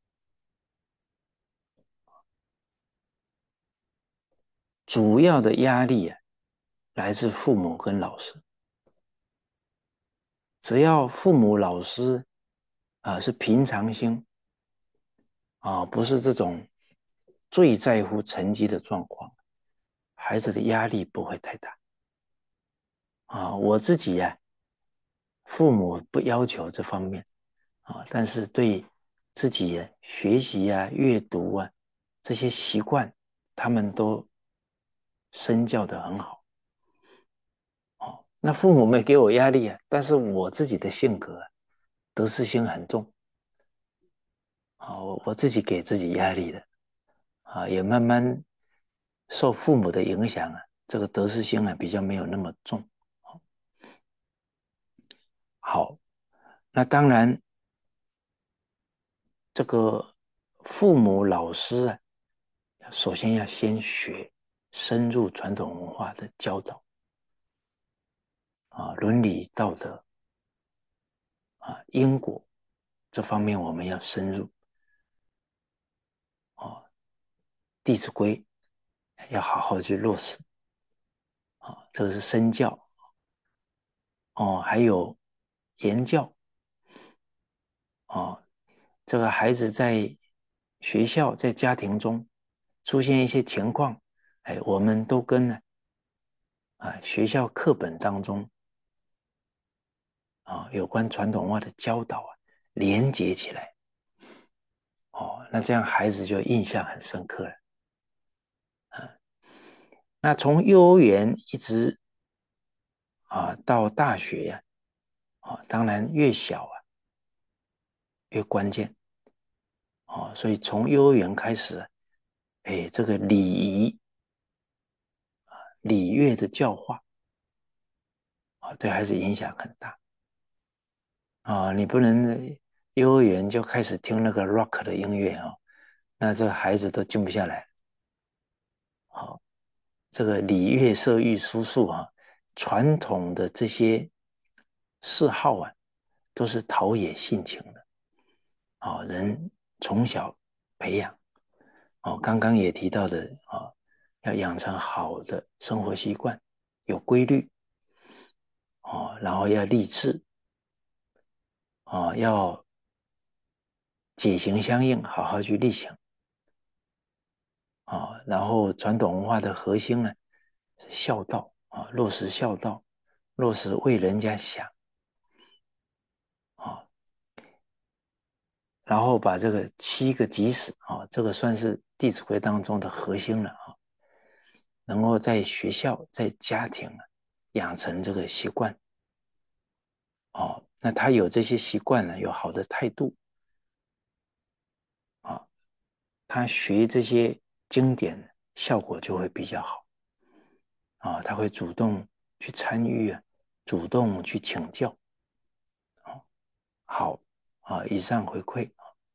主要的压力啊，来自父母跟老师。只要父母、老师啊是平常心啊，不是这种最在乎成绩的状况，孩子的压力不会太大啊。我自己呀、啊，父母不要求这方面啊，但是对自己学习啊、阅读啊这些习惯，他们都身教的很好。哦，那父母没给我压力啊，但是我自己的性格啊，得失心很重啊，我我自己给自己压力的啊，也慢慢受父母的影响啊，这个得失心啊比较没有那么重。好，那当然，这个父母老师啊，首先要先学深入传统文化的教导啊，伦理道德啊，因果这方面我们要深入啊，《弟子规》要好好去落实啊，这个是身教哦，还有言教哦，这个孩子在学校在家庭中出现一些情况，哎，我们都跟呢啊学校课本当中啊有关传统文化的教导啊连接起来哦，那这样孩子就印象很深刻了啊。那从幼儿园一直啊到大学呀啊，当然越小啊越关键哦，所以从幼儿园开始，哎，这个礼仪礼乐的教化啊，对孩子影响很大啊。你不能幼儿园就开始听那个 rock 的音乐啊，那这个孩子都静不下来。好，这个礼乐射御书数啊，传统的这些嗜好啊，都是陶冶性情的啊。人从小培养哦，刚刚也提到的啊，要养成好的生活习惯，有规律哦，然后要励志啊，要解行相应，好好去力行啊。然后传统文化的核心呢，是孝道啊，落实孝道，落实为人家想啊，然后把这个七个即使啊，这个算是《弟子规》当中的核心了啊，能够在学校、在家庭啊养成这个习惯哦。那他有这些习惯呢，有好的态度啊，他学这些经典效果就会比较好啊，他会主动去参与啊，主动去请教。啊。好啊，以上回馈。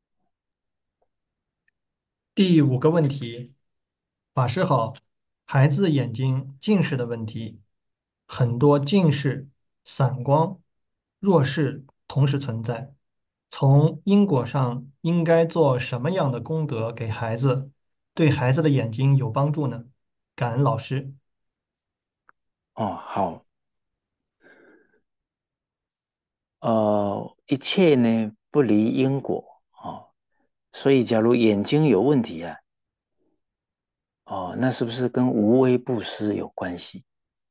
第五个问题，法师好，孩子眼睛近视的问题，很多近视、散光、弱视同时存在。从因果上应该做什么样的功德给孩子，对孩子的眼睛有帮助呢？感恩老师。 哦，好，呃，一切呢不离因果哦，所以假如眼睛有问题啊， 哦，那是不是跟无微不施有关系？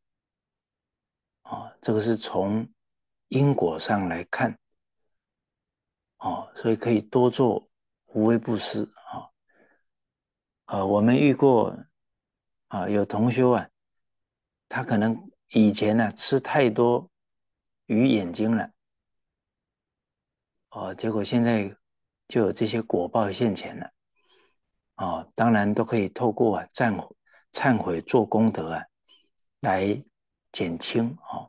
哦，这个是从因果上来看，哦，所以可以多做无微不施啊。呃，我们遇过啊，有同修啊，他可能以前呢、啊、吃太多鱼眼睛了，哦，结果现在就有这些果报现前了。哦，当然都可以透过啊忏悔、忏悔做功德啊，来减轻哦。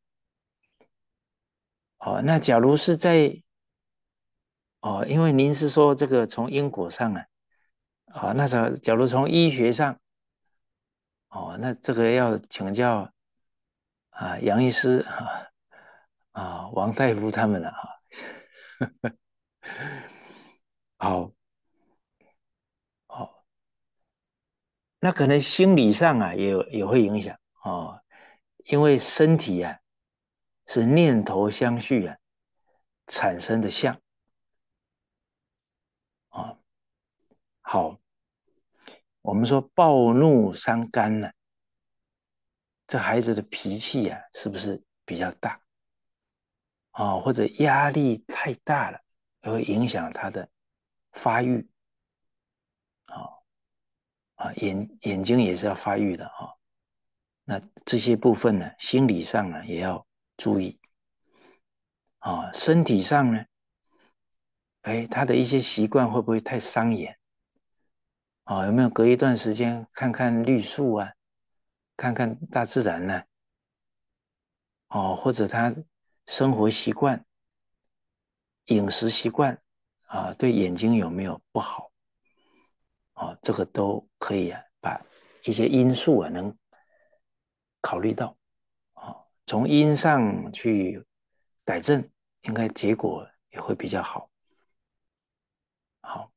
哦，那假如是在哦，因为您是说这个从因果上啊，啊，那假假如从医学上，哦，那这个要请教啊杨医师啊啊王大夫他们了哈。好，哦，那可能心理上啊也有也会影响哦，因为身体啊是念头相续啊产生的相啊、哦。好，我们说暴怒伤肝呢、啊，这孩子的脾气啊是不是比较大啊、哦？或者压力太大了，也会影响他的发育啊啊、哦，眼眼睛也是要发育的啊、哦。那这些部分呢，心理上呢也要注意啊、哦。身体上呢，哎，他的一些习惯会不会太伤眼啊、哦？有没有隔一段时间看看绿树啊，看看大自然呢、啊？哦，或者他生活习惯、饮食习惯啊，对眼睛有没有不好啊？这个都可以啊，把一些因素啊能考虑到啊，从因上去改正，应该结果也会比较好。好，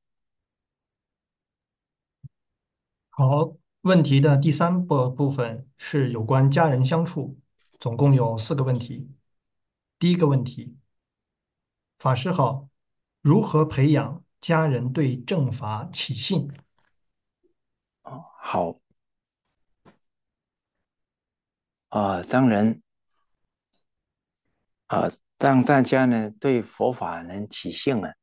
好，问题的第三部部分是有关家人相处，总共有四个问题。第一个问题，法师好，如何培养家人对正法起信？ 好啊，当然啊，让大家呢对佛法能起信啊，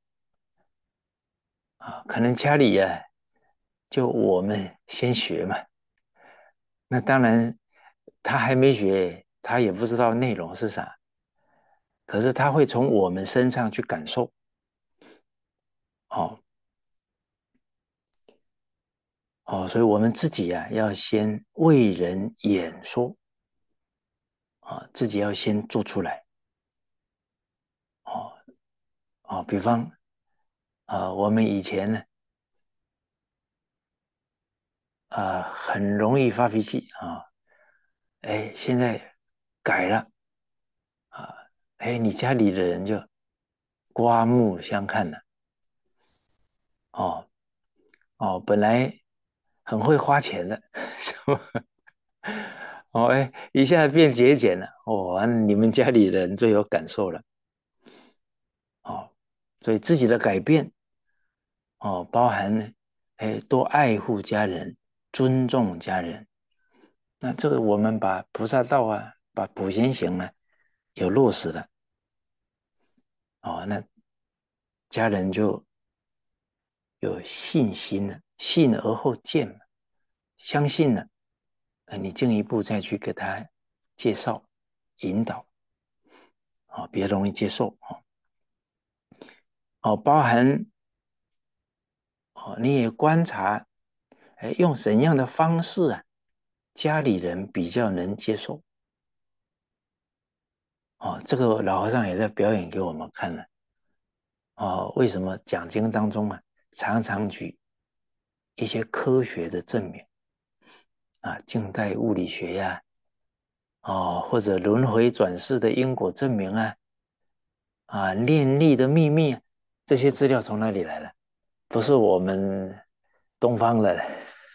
啊，可能家里呀、啊，就我们先学嘛。那当然，他还没学，他也不知道内容是啥，可是他会从我们身上去感受。哦哦，所以我们自己啊，要先为人演说啊，自己要先做出来。哦哦，比方啊，我们以前呢，啊，很容易发脾气啊，哎，现在改了啊，哎，你家里的人就刮目相看了。哦哦，本来很会花钱的，是吧？哦，哎，一下变节俭了。哦，你们家里人最有感受了。哦，所以自己的改变，哦，包含呢，哎，多爱护家人，尊重家人。那这个我们把菩萨道啊，把普贤行啊，有落实了。哦，那家人就有信心了，信而后见嘛，相信了，呃，你进一步再去给他介绍、引导，啊、哦，比较容易接受。哦，哦，包含哦，你也观察，哎，用怎样的方式啊，家里人比较能接受。哦，这个老和尚也在表演给我们看了。哦，为什么讲经当中啊，常常举一些科学的证明啊，近代物理学呀、啊哦，或者轮回转世的因果证明啊，啊，念力的秘密啊，这些资料从哪里来的？不是我们东方的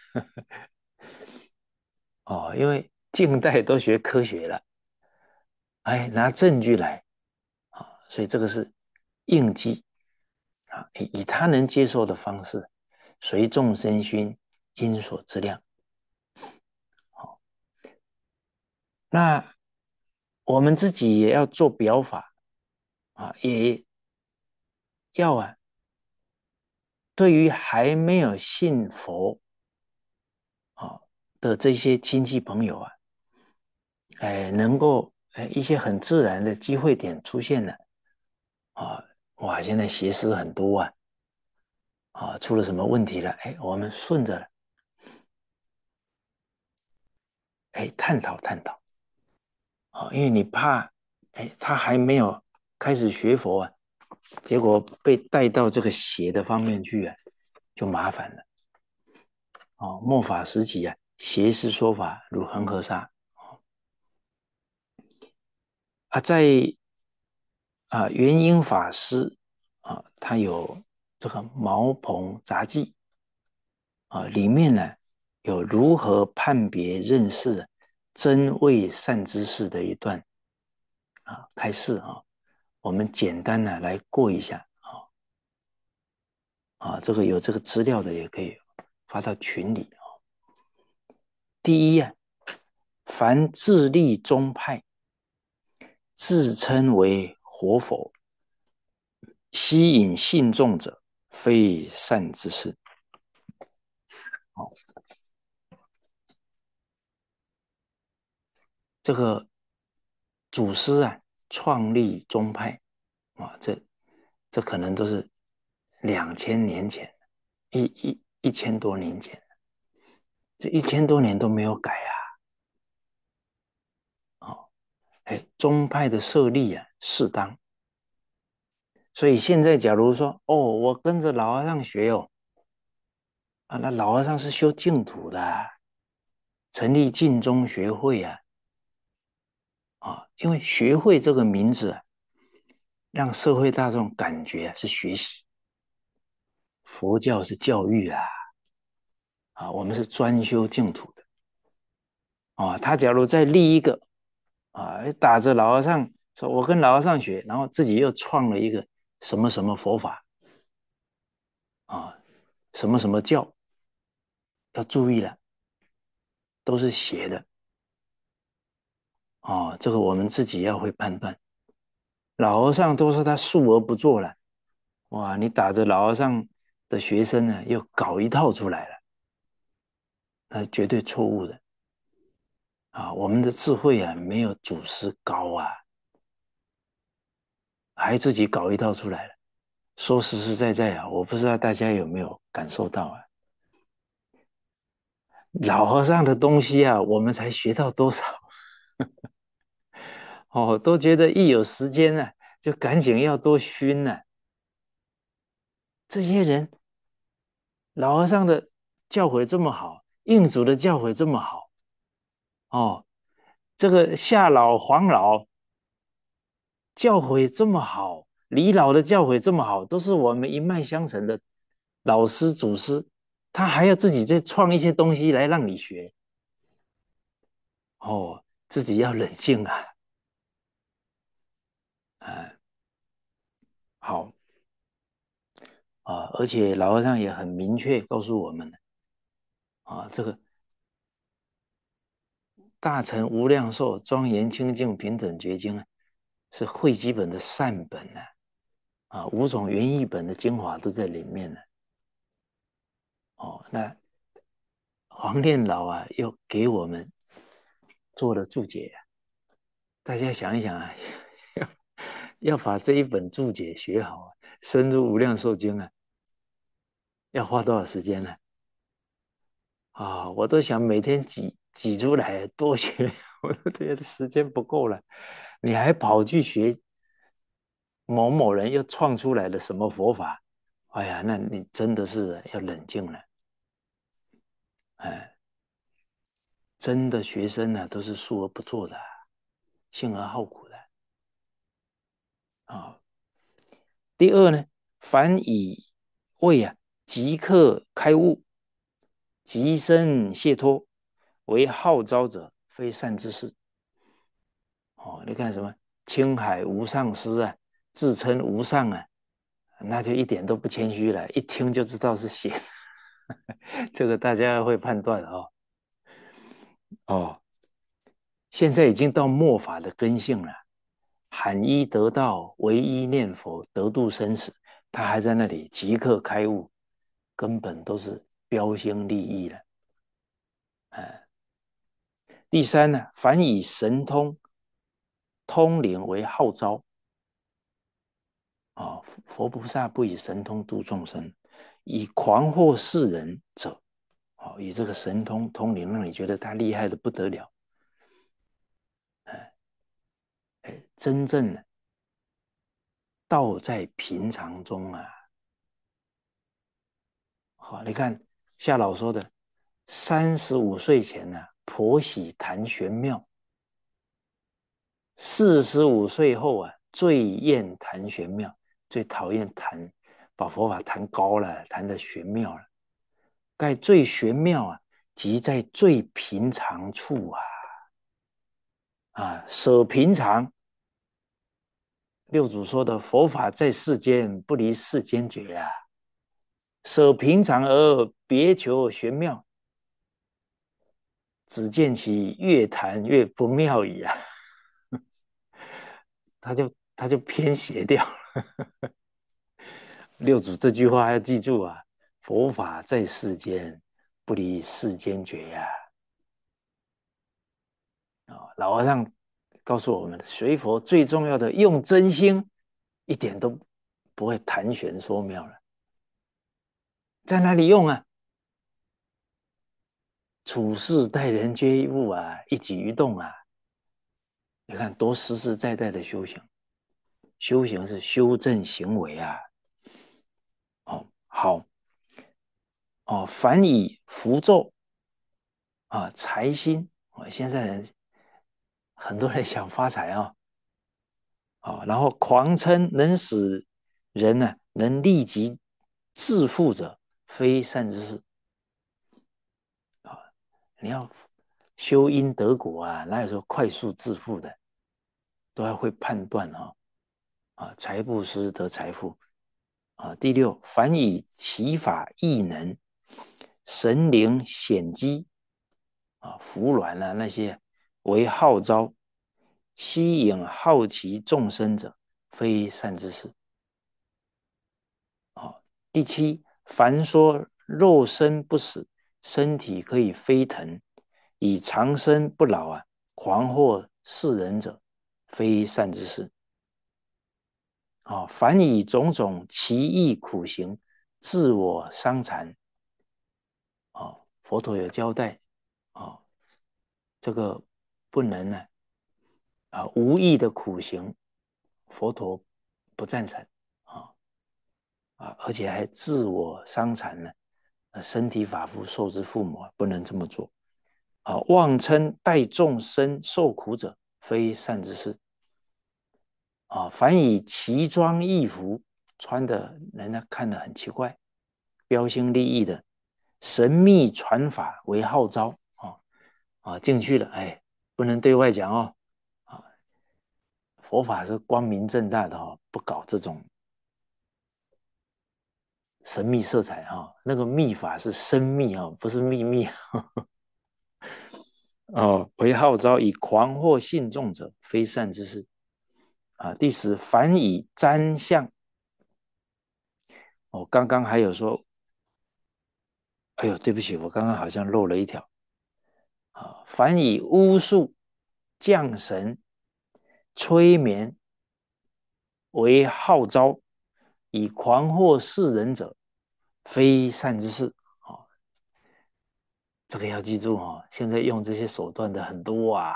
哦，因为近代都学科学了，哎，拿证据来啊，所以这个是应机啊，以以他能接受的方式，随众生心，因所知量那我们自己也要做表法啊，也要啊，对于还没有信佛啊的这些亲戚朋友啊，哎，能够哎一些很自然的机会点出现了啊，哇，现在邪师很多啊，啊，出了什么问题了？哎，我们顺着哎探讨探讨啊，因为你怕哎他还没有开始学佛啊，结果被带到这个邪的方面去啊，就麻烦了。哦，末法时期啊，邪师说法如恒河沙啊，在啊元英法师啊，他有这个茅棚杂记啊，里面呢有如何判别认识真伪善知识的一段啊开示啊，我们简单的来过一下啊啊，这个有这个资料的也可以发到群里啊。第一啊，凡自立宗派，自称为活佛，吸引信众者，非善之事。哦，这个祖师啊，创立宗派啊，这这可能都是两千年前，一一一千多年前，这一千多年都没有改啊。哦，哎，宗派的设立啊，适当。所以现在假如说，哦，我跟着老和尚学哦，啊，那老和尚是修净土的啊，成立净宗学会啊，啊，因为学会这个名字啊，让社会大众感觉是学习，佛教是教育啊，啊，我们是专修净土的啊。他假如再立一个啊，打着老和尚说，我跟老和尚学，然后自己又创了一个什么什么佛法啊，什么什么教，要注意了，都是邪的啊。这个我们自己要会判断。老和尚都是他述而不作了，哇，你打着老和尚的学生呢，又搞一套出来了，那是绝对错误的啊！我们的智慧啊，没有祖师高啊，还自己搞一套出来了。说实实在在啊，我不知道大家有没有感受到啊，老和尚的东西啊，我们才学到多少？哦，都觉得一有时间呢、啊，就赶紧要多熏呢、啊。这些人，老和尚的教诲这么好，印祖的教诲这么好，哦，这个夏老、黄老教诲这么好，李老的教诲这么好，都是我们一脉相承的老师、祖师，他还要自己再创一些东西来让你学，哦，自己要冷静啊，啊，好啊，而且老和尚也很明确告诉我们啊，这个大乘无量寿庄严清净平等觉经啊，是汇基本的善本啊，啊，五种原译本的精华都在里面呢。哦，那黄念老啊，又给我们做了注解啊。大家想一想啊，要要把这一本注解学好啊，深入无量寿经啊，要花多少时间呢？啊，我都想每天挤挤出来多学，我都觉得时间不够了。你还跑去学某某人又创出来的什么佛法？哎呀，那你真的是要冷静了。哎，真的学生呢、啊，都是述而不作的、啊，性而好苦的啊。第二呢，凡以为啊即刻开悟、即生解脱为号召者，非善之事。哦，你看什么青海无上师啊，自称无上啊，那就一点都不谦虚了，一听就知道是邪。这个大家会判断哦。哦， 现在已经到末法的根性了，喊一得道，唯一念佛，得度生死，他还在那里即刻开悟，根本都是标新立异了。呃、第三呢，凡以神通通灵为号召，哦，佛菩萨不以神通度众生，以狂惑世人者，哦，以这个神通通灵让你觉得他厉害的不得了，哎，真正的道在平常中啊。好，你看夏老说的，三十五岁前呢、啊，婆喜谈玄妙；四十五岁后啊，最厌谈玄妙，最讨厌谈，把佛法谈高了，谈得玄妙了。盖最玄妙啊，即在最平常处啊！啊，舍平常。六祖说的佛法在世间，不离世间觉啊。舍平常而别求玄妙，只见其越谈越不妙矣啊！他就他就偏邪掉了。六祖这句话要记住啊，佛法在世间，不离世间觉呀、啊哦。老和尚告诉我们，学佛最重要的用真心，一点都不会谈玄说妙了。在哪里用啊？处事待人接物啊，一举一动啊，你看多实实在在的修行。修行是修正行为啊。哦，好。哦，凡以符咒啊，财星。哦，现在人很多人想发财啊。哦，然后狂称能使人呢、啊、能立即致富者，非善之事。啊，你要修因得果啊，哪有说快速致富的？都要会判断啊。啊，财布施得财富。啊，第六，凡以奇法异能、神灵显机啊、服软啊那些为号召，吸引好奇众生者，非善之事。啊，第七，凡说肉身不死，身体可以飞腾，以长生不老啊，狂惑世人者，非善之事。啊，凡以种种奇异苦行，自我伤残。啊，佛陀有交代。啊，这个不能呢，啊，无益的苦行，佛陀不赞成。啊啊，而且还自我伤残呢，身体发肤受之父母，不能这么做。啊，妄称代众生受苦者，非善之事。啊，凡以奇装异服，穿的人家看得很奇怪，标新立异的神秘传法为号召。啊啊，进去了，哎，不能对外讲哦。啊，佛法是光明正大的哦，不搞这种神秘色彩哈。那个秘法是深密啊，不是秘密。哦，为号召以狂惑信众者，非善之事。啊，第十，凡以占相。哦，刚刚还有说，哎呦，对不起，我刚刚好像漏了一条。啊，凡以巫术、降神、催眠为号召，以狂惑世人者，非善之事。哦，这个要记住哦，现在用这些手段的很多啊，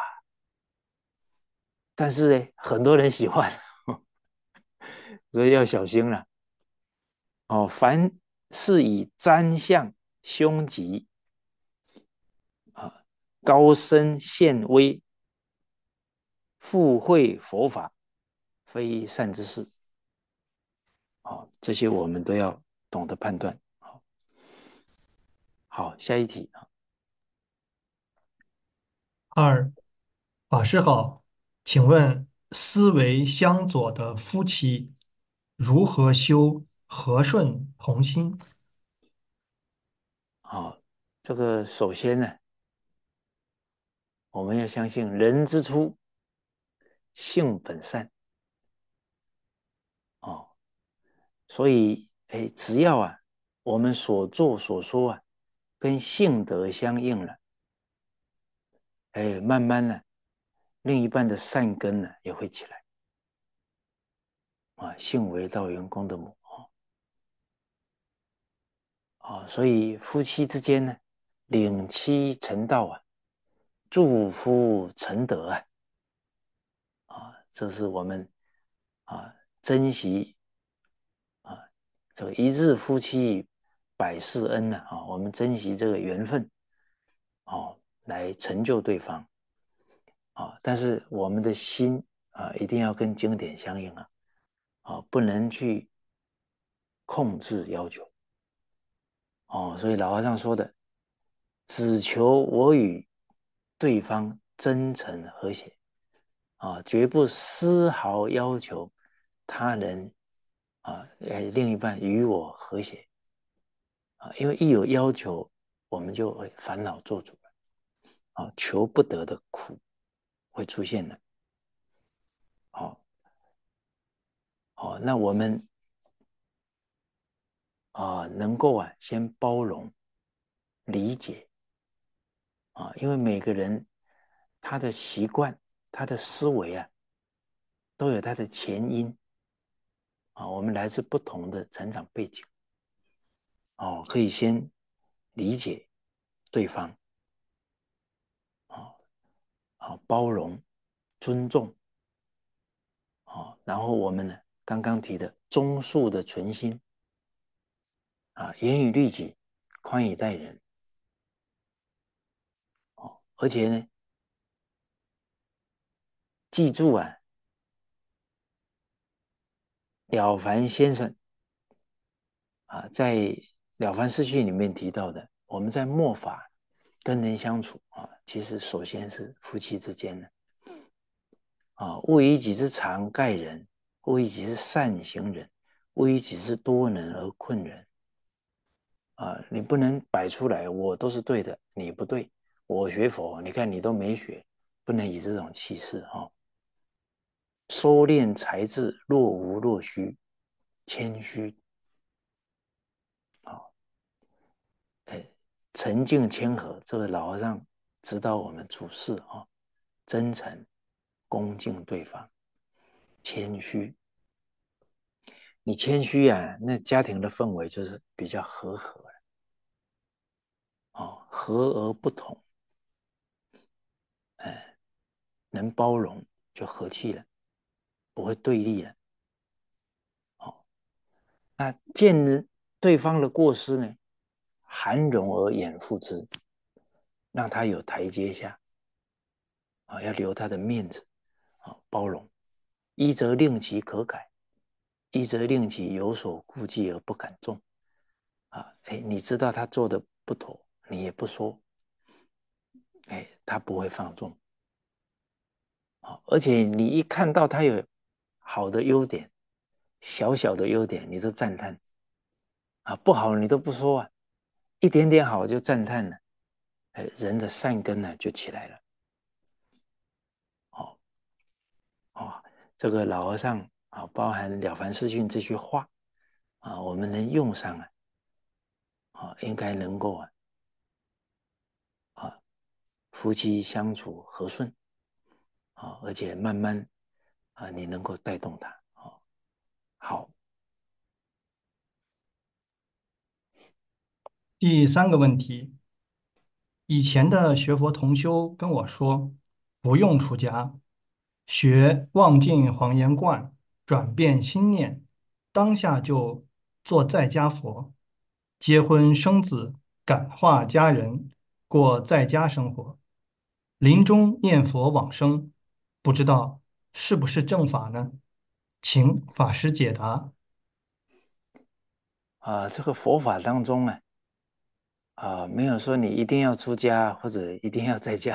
但是呢，很多人喜欢，所以要小心了。哦，凡是以占相、凶吉啊、高深显微、附会佛法，非善之事。好，这些我们都要懂得判断。好，好，下一题啊。 二，法师好，请问思维相左的夫妻如何修和顺同心？ 好，这个首先呢， 我们要相信人之初，性本善。哦，所以，哎，只要啊，我们所做所说啊，跟性德相应了，哎，慢慢呢，另一半的善根呢也会起来。啊，性为道，员公的母。啊，所以夫妻之间呢，领妻成道啊，助夫成德啊，啊，这是我们啊珍惜啊这个一日夫妻百事恩呢啊，我们珍惜这个缘分，哦，来成就对方啊。但是我们的心啊，一定要跟经典相应啊，啊，不能去控制要求。哦，所以老和尚说的，只求我与对方真诚和谐啊，绝不丝毫要求他人啊，呃，另一半与我和谐啊，因为一有要求，我们就会烦恼做主了啊，求不得的苦会出现的。好，好，那我们啊，能够啊，先包容、理解啊，因为每个人他的习惯、他的思维啊，都有他的前因啊，我们来自不同的成长背景哦，可以先理解对方啊，啊，包容、尊重啊，然后我们呢，刚刚提的忠恕的存心啊，严以律己，宽以待人哦，而且呢，记住啊，了凡先生啊，在《了凡四训》里面提到的，我们在末法跟人相处啊，其实首先是夫妻之间的啊，勿以己之长盖人，勿以己之善行人，勿以己之多能而困人啊！你不能摆出来，我都是对的，你不对。我学佛，你看你都没学，不能以这种气势哈、哦。收敛才智，若无若虚，谦虚啊，哎，沉静谦和，这个老和尚指导我们处事啊、哦，真诚、恭敬对方，谦虚。你谦虚啊，那家庭的氛围就是比较和和了哦，和而不同，哎，能包容就和气了，不会对立了。哦，那见对方的过失呢，含容而掩护之，让他有台阶下啊，要留他的面子啊，包容。一则令其可改，一则令其有所顾忌而不敢纵啊。哎，你知道他做的不妥，你也不说，哎，他不会放纵。而且你一看到他有好的优点，小小的优点，你都赞叹啊，不好你都不说啊，一点点好就赞叹了，哎，人的善根呢就起来了。哦哦，这个老和尚啊，包含《了凡四训》这句话啊，我们能用上啊，啊，应该能够啊啊，夫妻相处和顺啊，而且慢慢啊，你能够带动他啊。好， 第三个问题，以前的学佛同修跟我说，不用出家，学忘尽黄岩观，转变心念，当下就做在家佛，结婚生子，感化家人，过在家生活，临终念佛往生，不知道是不是正法呢？请法师解答。 啊，这个佛法当中呢，啊，没有说你一定要出家或者一定要在家。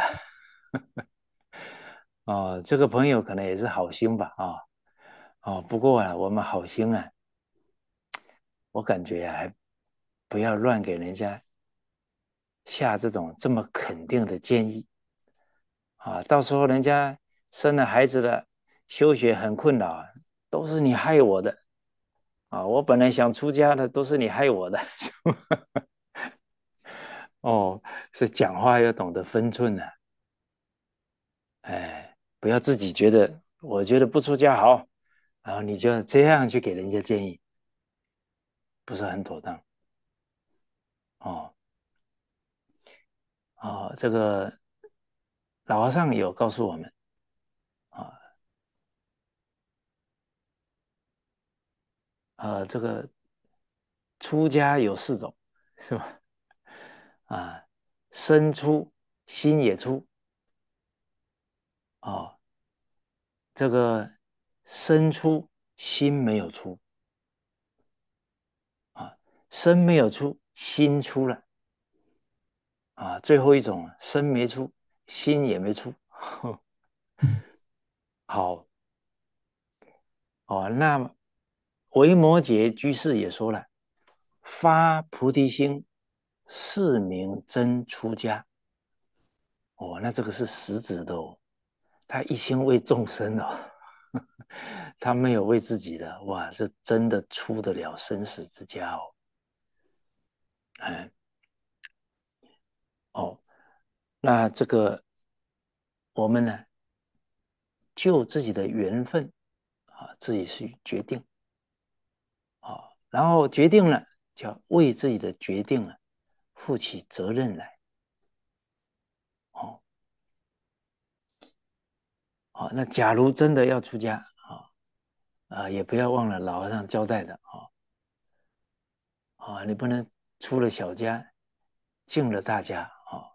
哦，这个朋友可能也是好心吧，啊、哦，不过啊，我们好心啊，我感觉啊，还不要乱给人家下这种这么肯定的建议啊，到时候人家生了孩子了，休学很困扰，都是你害我的啊！我本来想出家的，都是你害我的。哦，所以讲话要懂得分寸啊！哎，不要自己觉得我觉得不出家好，然后你就这样去给人家建议，不是很妥当。哦哦，这个老和尚有告诉我们啊，呃，这个出家有四种，是吧？啊，身出，心也出。哦，这个身出，心没有出啊，身没有出，心出了啊。最后一种，身没出，心也没出。好哦，那维摩诘居士也说了，发菩提心，是名真出家。哦，那这个是实质的哦，他一心为众生哦，他没有为自己的，哇，这真的出得了生死之家哦。哎，哦，那这个我们呢，就自己的缘分啊，自己去决定啊，然后决定了，就要为自己的决定啊负起责任来。哦，好，那假如真的要出家啊，啊，也不要忘了老和尚交代的啊，啊，你不能出了小家，进了大家啊。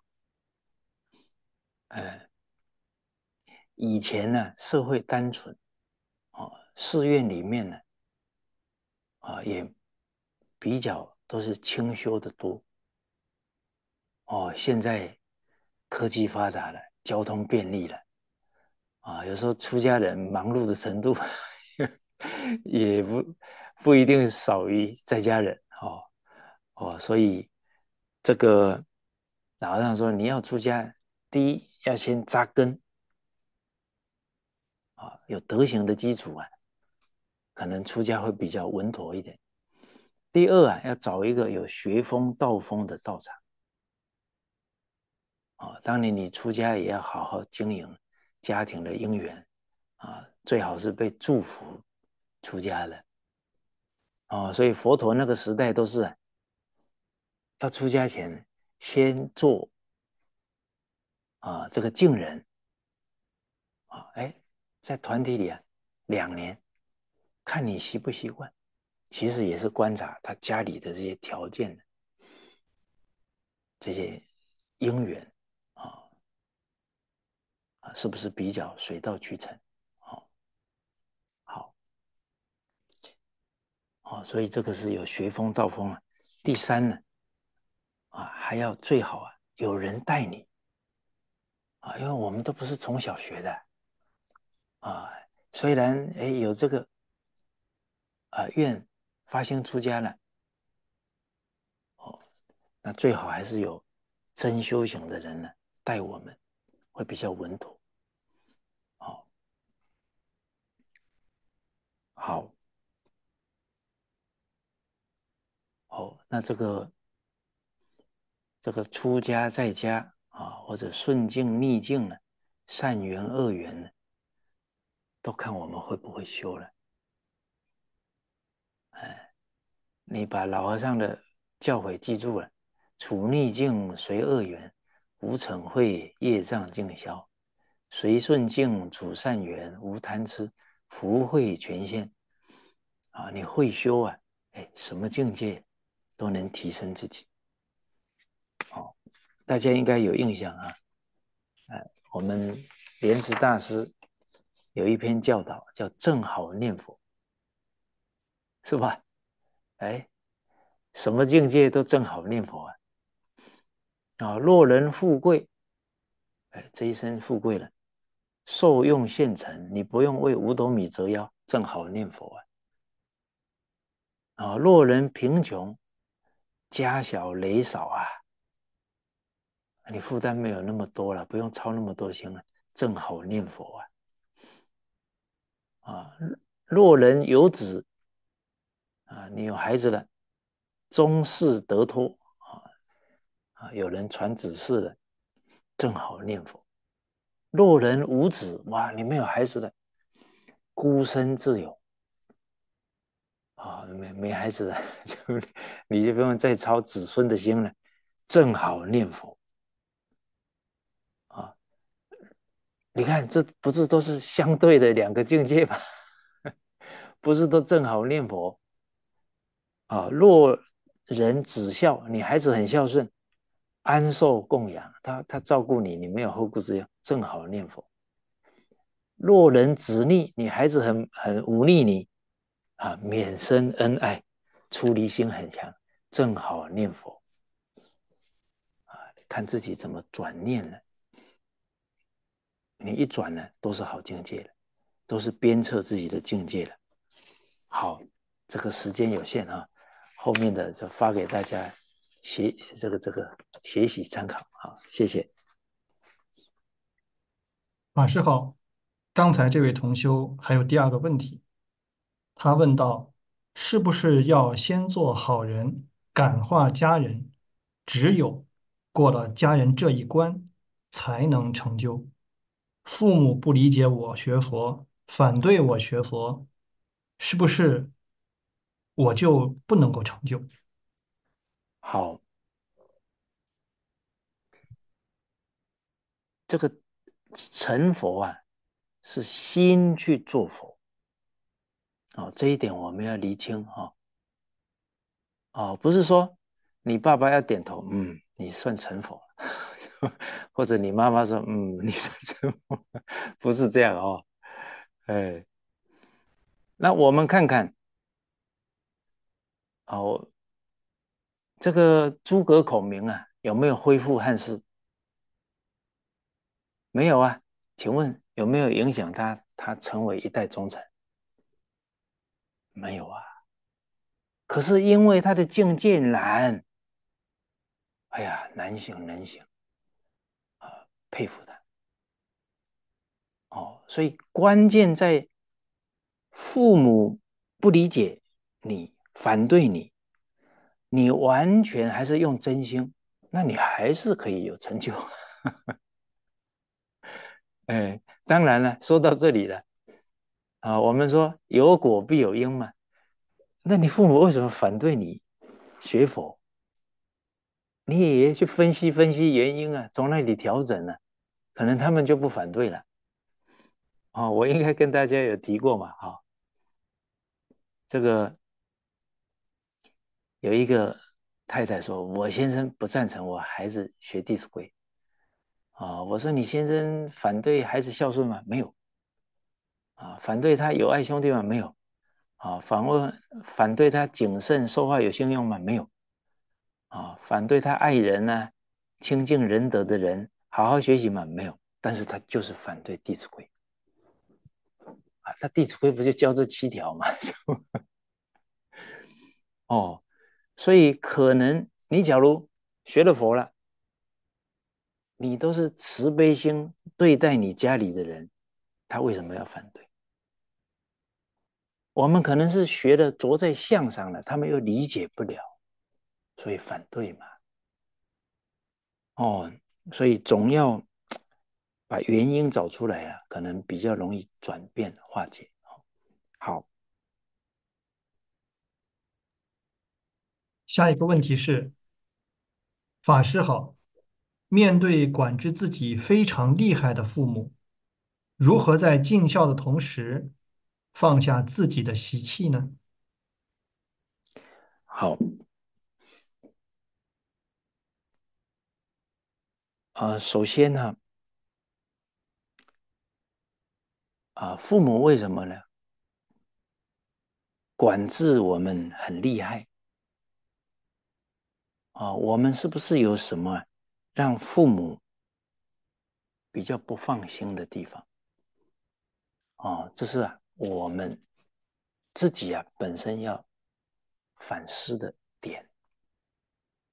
哎，以前呢，社会单纯啊，寺院里面呢，啊，也比较都是清修的多。哦，现在科技发达了，交通便利了啊，有时候出家人忙碌的程度也不不一定少于在家人哦哦，所以这个老和尚说，你要出家，第一要先扎根啊，有德行的基础啊，可能出家会比较稳妥一点。第二啊，要找一个有学风道风的道场啊，当年你出家也要好好经营家庭的姻缘啊，最好是被祝福出家的哦。所以佛陀那个时代都是、啊、要出家前先做啊这个敬人啊，哎，在团体里啊两年，看你习不习惯，其实也是观察他家里的这些条件这些因缘啊啊，是不是比较水到渠成？好、好。哦，所以这个是有学风道风啊。第三呢，啊，还要最好啊有人带你啊，因为我们都不是从小学的啊。虽然哎有这个啊愿发心出家了，哦，那最好还是有真修行的人呢带我们，会比较稳妥。好、好，好，那这个这个出家在家啊，或者顺境逆境呢，善缘恶缘呢，都看我们会不会修了。哎，你把老和尚的教诲记住了，处逆境随恶缘，无嗔恚业障尽消；随顺境处善缘，无贪痴福慧全现。啊，你会修啊，哎，什么境界都能提升自己。哦，大家应该有印象啊。哎，我们莲池大师有一篇教导叫“正好念佛”，是吧？哎，什么境界都正好念佛啊！啊，若人富贵，哎，这一生富贵了，受用现成，你不用为五斗米折腰，正好念佛啊！啊，若人贫穷，家小累少啊，你负担没有那么多了，不用操那么多心了， 正好念佛啊！啊，若人有子啊，你有孩子了，终世得脱啊啊，有人传子嗣了，正好念佛。若人无子，哇，你没有孩子了，孤身自有啊，没没孩子了，就你就不用再操子孙的心了，正好念佛啊。你看，这不是都是相对的两个境界吗？不是都正好念佛啊？若人子孝，你孩子很孝顺，安受供养，他他照顾你，你没有后顾之忧，正好念佛。若人子逆，你孩子很很忤逆你啊，免生恩爱，出离心很强，正好念佛啊，看自己怎么转念了。你一转呢，都是好境界了，都是鞭策自己的境界了。好，这个时间有限啊，后面的就发给大家学这个这个学习参考啊，谢谢。 法师好，刚才这位同修还有第二个问题，他问到：是不是要先做好人，感化家人，只有过了家人这一关，才能成就？父母不理解我学佛，反对我学佛，是不是我就不能够成就？ 好，这个成佛啊，是心去做佛哦，这一点我们要厘清哈哦，不是说你爸爸要点头，嗯，你算成佛，或者你妈妈说，嗯，你算成佛，不是这样哦，哎，那我们看看哦，这个诸葛孔明啊，有没有恢复汉室？没有啊，请问有没有影响他他成为一代忠臣？没有啊。可是因为他的境界难，哎呀，难行难行啊、呃，佩服他哦。所以关键在父母不理解你，反对你，你完全还是用真心，那你还是可以有成就。哎，当然了，说到这里了啊，我们说有果必有因嘛。那你父母为什么反对你学佛？你也去分析分析原因啊，从那里调整啊，可能他们就不反对了。哦，我应该跟大家有提过嘛，哈、哦，这个有一个太太说，我先生不赞成我孩子学《弟子规》啊，我说你先生反对孩子孝顺吗？没有啊，反对他有爱兄弟吗？没有啊，反问反对他谨慎说话有信用吗？没有啊，反对他爱人呢、啊，亲近仁德的人，好好学习吗？没有，但是他就是反对《弟子规》啊，他《弟子规》不就教这七条吗？哦，所以可能你假如学了佛了，你都是慈悲心对待你家里的人，他为什么要反对？我们可能是学的着在相上了，他们又理解不了，所以反对嘛。哦，所以总要把原因找出来啊，可能比较容易转变化解。好， 下一个问题是：法师好，面对管制自己非常厉害的父母，如何在尽孝的同时放下自己的习气呢？ 好，啊、呃，首先呢，啊、呃，父母为什么呢？管制我们很厉害啊、呃，我们是不是有什么让父母比较不放心的地方？哦，这是啊，我们自己啊本身要反思的点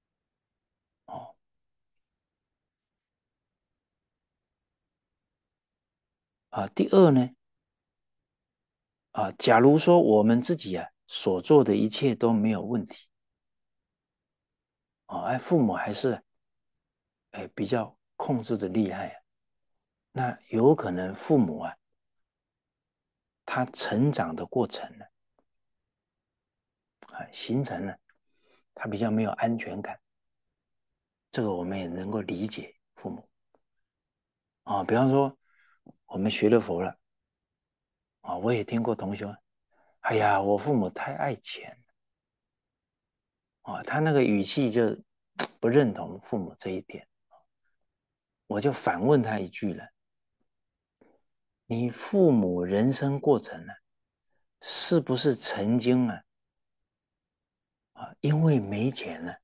哦。 啊，第二呢，啊，假如说我们自己啊所做的一切都没有问题，啊，哎，父母还是哎比较控制的厉害啊，那有可能父母啊，他成长的过程呢，啊，形成了他比较没有安全感，这个我们也能够理解父母啊。比方说，我们学了佛了啊，我也听过同学，哎呀，我父母太爱钱啊，他那个语气就不认同父母这一点，我就反问他一句了：你父母人生过程呢，是不是曾经啊啊因为没钱呢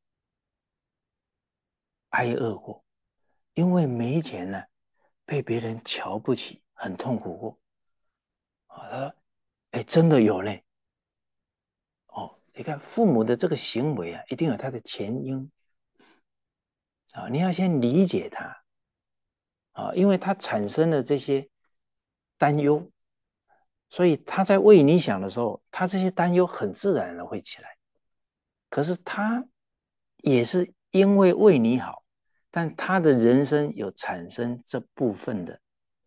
挨饿过？因为没钱呢被别人瞧不起，很痛苦过啊？他说：哎，真的有嘞。哦，你看父母的这个行为啊，一定有他的前因啊，你要先理解他啊，因为他产生了这些担忧，所以他在为你想的时候，他这些担忧很自然的会起来。可是他也是因为为你好，但他的人生有产生这部分的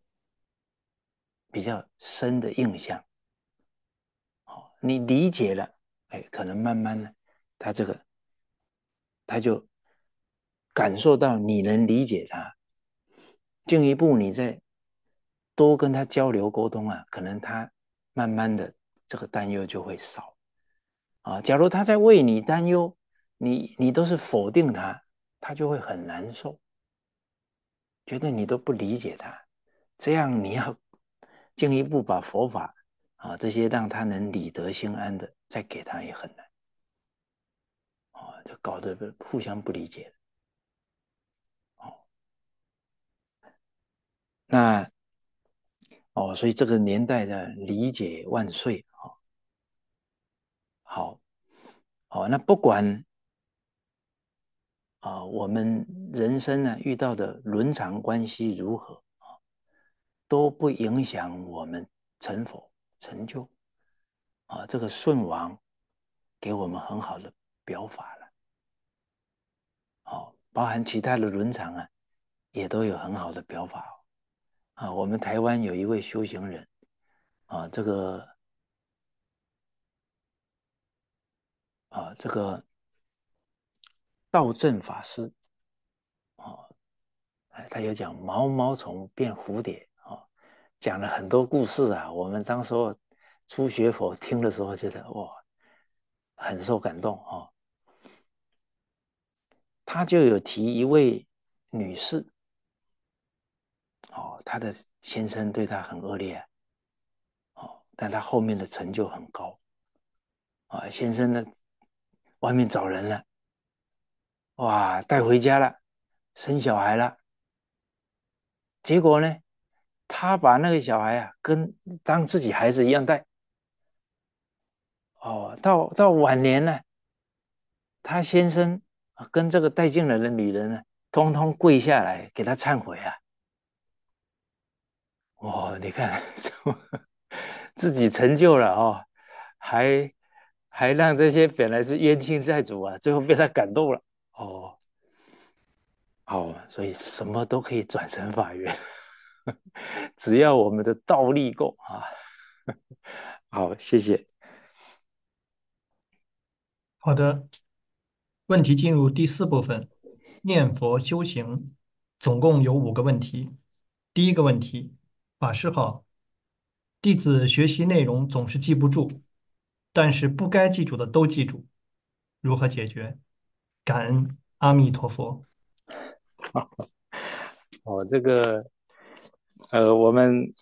比较深的印象。哦，你理解了，哎，可能慢慢的，他这个他就感受到你能理解他，进一步你再多跟他交流沟通啊，可能他慢慢的这个担忧就会少啊。假如他在为你担忧，你你都是否定他，他就会很难受，觉得你都不理解他。这样你要进一步把佛法啊这些让他能理得心安的，再给他也很难啊，就搞得互相不理解。哦，那哦，所以这个年代的理解万岁啊、哦！好，好，那不管啊、呃我们人生呢遇到的伦常关系如何啊、哦，都不影响我们成佛成就啊、哦。这个舜王给我们很好的表法了，哦，包含其他的伦常啊，也都有很好的表法哦。啊，我们台湾有一位修行人啊，这个啊，这个道正法师啊，他有讲毛毛虫变蝴蝶啊，讲了很多故事啊。我们当时候初学佛听的时候，觉得哇，很受感动啊。他就有提一位女士哦，她的先生对她很恶劣哦，但她后面的成就很高啊。先生呢，外面找人了，哇，带回家了，生小孩了。结果呢，他把那个小孩啊，跟当自己孩子一样带。哦，到到晚年呢，他先生跟这个带进来的女人呢，通通跪下来给他忏悔啊！哦，你看，自己成就了哦，还还让这些本来是冤亲债主啊，最后被他感动了哦。好，所以什么都可以转成法缘，只要我们的道力够啊。好，谢谢。 好的，问题进入第四部分，念佛修行，总共有五个问题。第一个问题，法师好，弟子学习内容总是记不住，但是不该记住的都记住，如何解决？感恩阿弥陀佛。 哦，这个呃，我们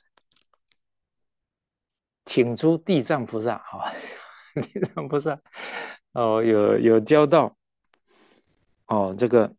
请出地藏菩萨，好、哦，地藏菩萨哦，有有教到哦，这个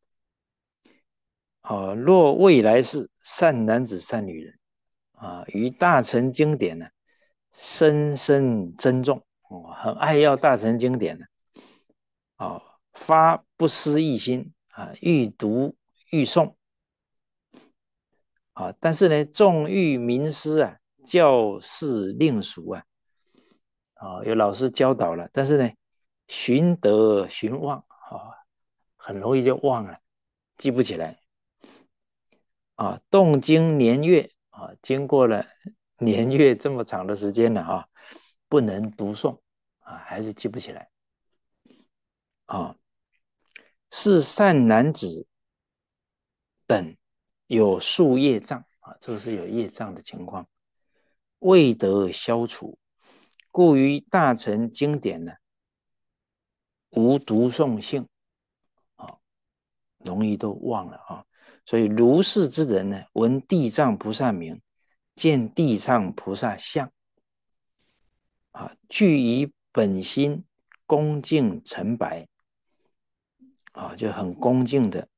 哦，若未来世善男子善女人啊，于大乘经典呢，深深珍重哦，很爱要大乘经典呢，哦，发不思议心啊，欲读欲诵啊，但是呢，纵欲名师啊，教示令俗啊，啊，有老师教导了，但是呢，寻得寻忘啊，很容易就忘了，记不起来啊。动经年月啊，经过了年月这么长的时间了啊，不能读诵啊，还是记不起来啊。是善男子等有数业障啊，这个是有业障的情况，未得消除，故于大乘经典呢，无读诵性啊，容易都忘了啊。所以如是之人呢，闻地藏菩萨名，见地藏菩萨相啊，具以本心恭敬诚白啊，就很恭敬的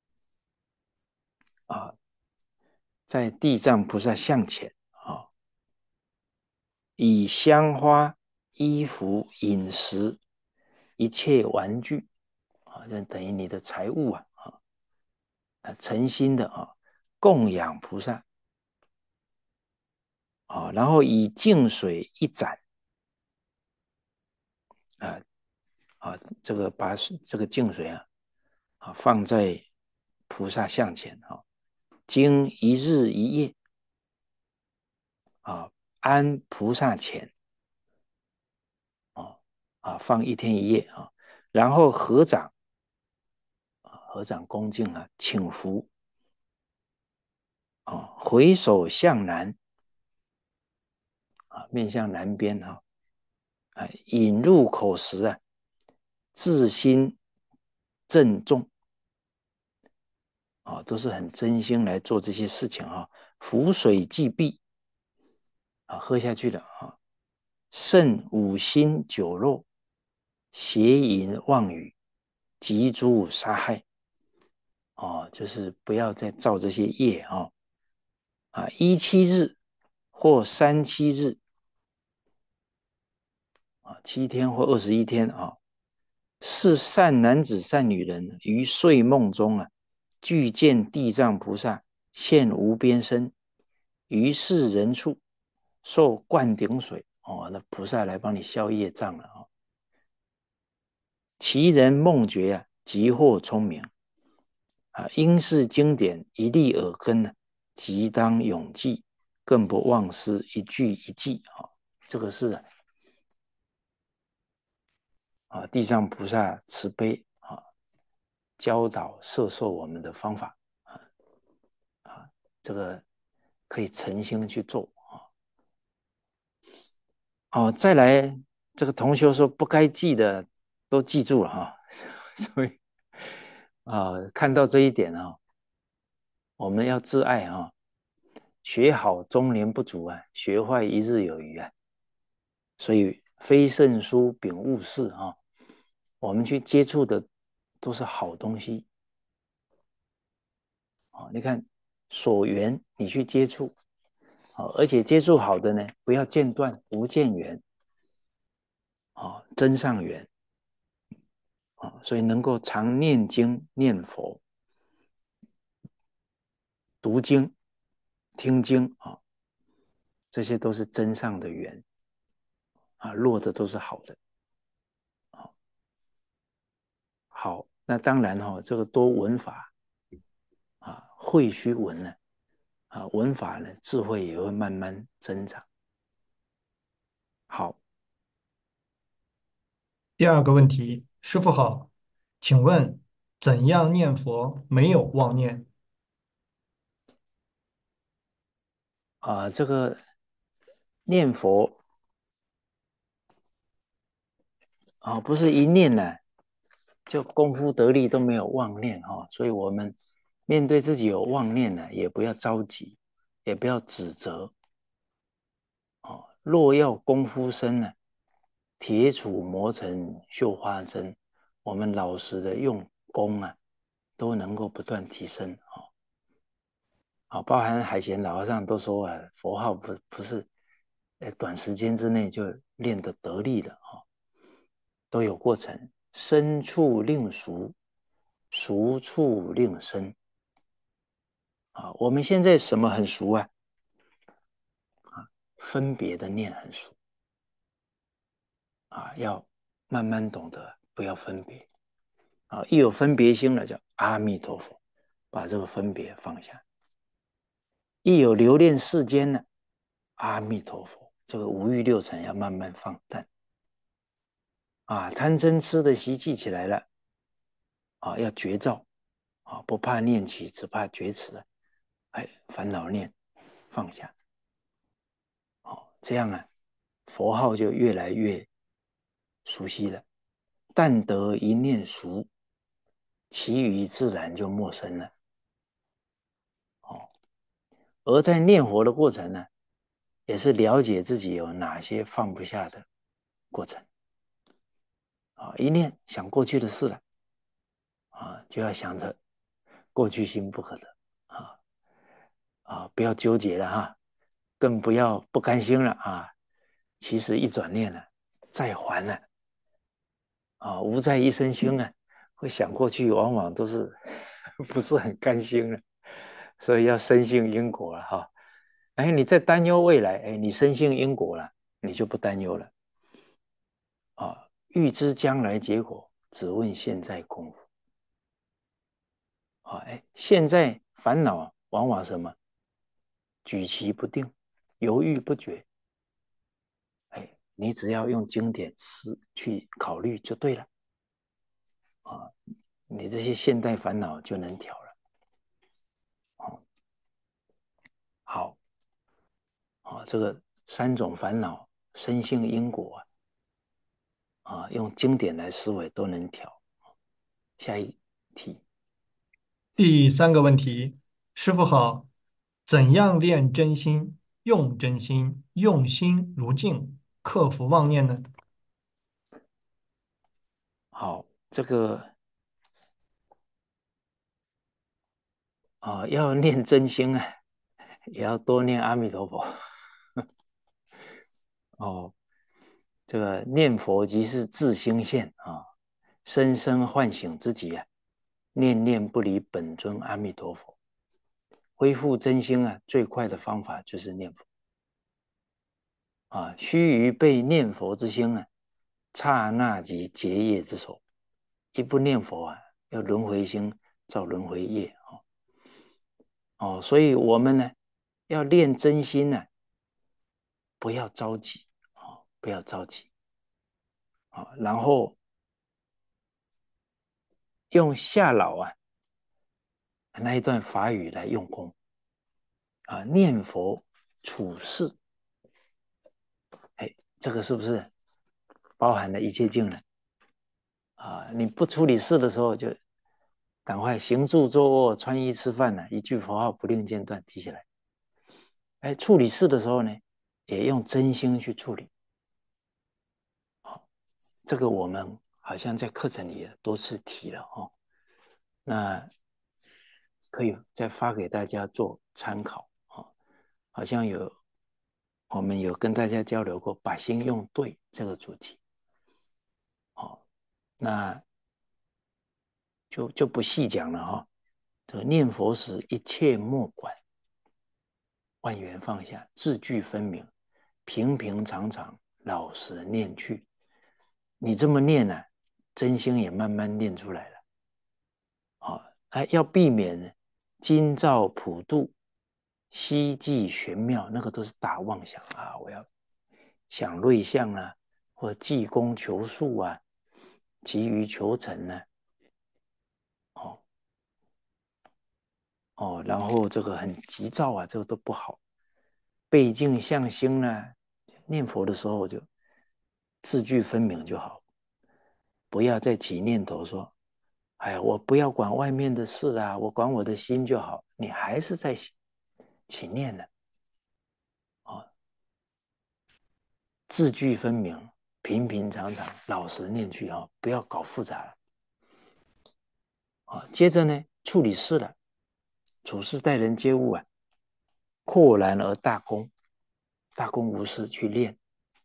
啊，在地藏菩萨像前啊，以香花、衣服、饮食、一切玩具啊，就等于你的财物啊啊，诚心的啊供养菩萨啊，然后以净水一盏啊啊，这个把这个净水啊啊放在菩萨像前啊，经一日一夜啊，安菩萨前啊啊，放一天一夜啊，然后合掌啊，合掌恭敬啊，请福啊，回首向南啊，面向南边哈啊，引入口时啊，自心郑重啊，都是很真心来做这些事情啊。浮水即碧啊，喝下去了啊。慎五心酒肉，邪淫妄语，及诸杀害哦，就是不要再造这些业啊啊，一七日或三七日啊，七天或二十一天啊，是善男子善女人于睡梦中啊，具见地藏菩萨现无边身，于是人处受灌顶水哦，那菩萨来帮你消业障了啊、哦。其人梦觉啊，即获聪明啊，应是经典一粒耳根呢，即当永记，更不忘失一句一记啊、哦。这个是啊，啊地藏菩萨慈悲啊，教导摄受我们的方法啊啊，这个可以诚心去做啊。哦，再来这个同学说不该记的都记住了哈，所以啊，看到这一点啊，我们要自爱啊，学好终年不足啊，学坏一日有余啊。所以非圣书秉勿视啊，我们去接触的都是好东西啊。你看所缘你去接触啊，而且接触好的呢，不要间断，无间缘啊，真上缘啊，所以能够常念经念佛。读经、听经啊，这些都是真上的缘啊，落的都是好的。好，那当然哈、哦，这个多闻法啊，会须闻呢啊，闻法呢，智慧也会慢慢增长。好第二个问题，师父好，请问怎样念佛没有妄念？ 啊，这个念佛啊，不是一念呢，就功夫得力都没有妄念哈、哦，所以我们面对自己有妄念呢，也不要着急，也不要指责。哦，若要功夫深呢，铁杵磨成绣花针，我们老实的用功啊，都能够不断提升啊。啊、哦，包含海贤老和尚都说啊，佛号不不是，呃，短时间之内就练得得力了啊、哦，都有过程。深处令熟，熟处令深。 啊，我们现在什么很熟啊？啊，分别的念很熟啊，要慢慢懂得不要分别啊，一有分别心了叫阿弥陀佛，把这个分别放下。一有留恋世间呢，阿弥陀佛，这个五欲六尘要慢慢放淡啊，贪嗔痴的习气起来了啊，要绝照啊，不怕念起，只怕觉迟了，哎，烦恼念放下，哦，这样啊，佛号就越来越熟悉了。但得一念熟，其余自然就陌生了。哦，而在念佛的过程呢，也是了解自己有哪些放不下的过程。啊，一念想过去的事了，啊，就要想着过去心不可得，啊啊，不要纠结了哈，更不要不甘心了啊。其实一转念了，再还了，啊，无在一身轻啊，会想过去，往往都是不是很甘心了，所以要深信因果了哈。哎，你在担忧未来，哎，你深信因果了，你就不担忧了。啊，预知将来结果，只问现在功夫。啊，哎，现在烦恼往往什么？举棋不定，犹豫不决。哎，你只要用经典思去考虑就对了。啊，你这些现代烦恼就能调了。哦，好，啊，这个三种烦恼，深信因果啊，啊，用经典来思维都能调。下一题。 第三个问题，师傅好，怎样练真心、用真心、用心如镜，克服妄念呢？ 好，这个啊，要念真心啊，也要多念阿弥陀佛。哦，这个念佛即是自心现啊，深深唤醒自己啊，念念不离本尊阿弥陀佛。恢复真心啊，最快的方法就是念佛啊，须臾被念佛之心啊，刹那即结业之手。一不念佛啊，要轮回心造轮回业哦。哦，所以我们呢要练真心呢、啊，不要着急哦，不要着急啊、哦，然后用夏老啊那一段法语来用功啊，念佛处事，哎，这个是不是包含了一切境呢？啊，你不处理事的时候，就赶快行住坐卧、穿衣吃饭呢、啊，一句佛号不令间断，提起来。哎，处理事的时候呢，也用真心去处理。好，这个我们好像在课程里多次提了哦，那可以再发给大家做参考哦。好像有我们有跟大家交流过把心用对这个主题。哦，那就就不细讲了哈、哦。这个念佛时一切莫管，万缘放下，字句分明，平平常常，老实念去。你这么念呢、啊，真心也慢慢念出来了。啊、哦，哎，要避免今照普度，希冀玄妙，那个都是大妄想啊！我要想瑞相啊，或济公求术啊，急于求成呢、啊，哦哦，然后这个很急躁啊，这个都不好。背镜向心呢，念佛的时候就字句分明就好，不要再起念头说，哎呀，我不要管外面的事啊，我管我的心就好。你还是在起念呢，哦，字句分明，平平常常，老实念去啊、哦，不要搞复杂了。啊，接着呢，处理事了，处事待人接物啊，豁然而大公，大公无事去练，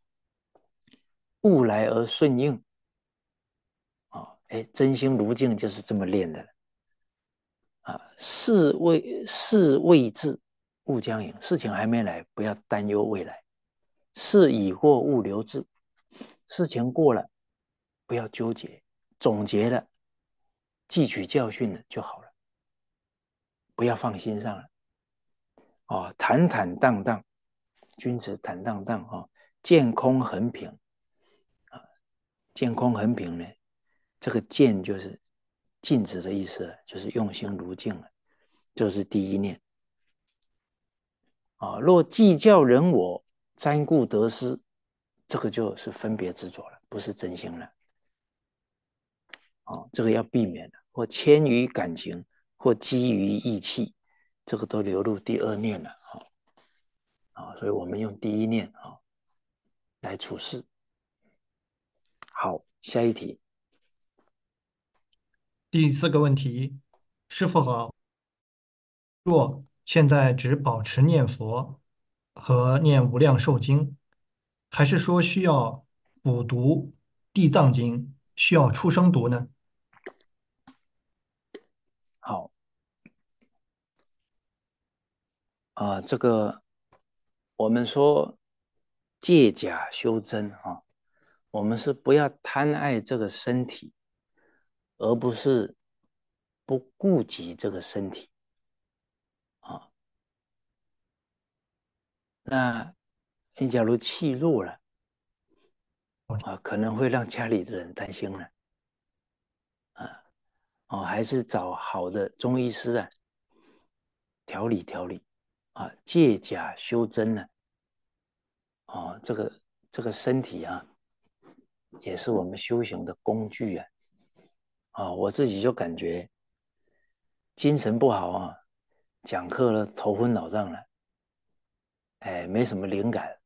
物来而顺应。啊，哎，真心如镜就是这么练的。 啊，事未事未至，勿将迎。事情还没来，不要担忧未来。事已过，勿留滞。事情过了，不要纠结，总结了，汲取教训了就好了，不要放心上了。哦，坦坦荡荡，君子坦荡荡哦，见空横平啊，见空横平呢，这个见就是静止的意思了，就是用心如镜了，就是第一念啊。若计较人我，瞻顾得失，这个就是分别执着了，不是真心了。哦，这个要避免的，或迁于感情，或基于意气，这个都流入第二念了。啊、哦，所以我们用第一念啊、哦、来处事。好，下一题。 第四个问题，师父好，若现在只保持念佛和念无量寿经，还是说需要补读地藏经，需要出声读呢？ 好，啊、呃，这个我们说借假修真啊、哦，我们是不要贪爱这个身体，而不是不顾及这个身体啊、哦。那你假如气弱了啊、呃，可能会让家里的人担心了啊。哦，还是找好的中医师啊，调理调理啊，借假修真呢、啊。哦，这个这个身体啊，也是我们修行的工具啊。啊、哦，我自己就感觉精神不好啊，讲课了头昏脑胀了，哎，没什么灵感。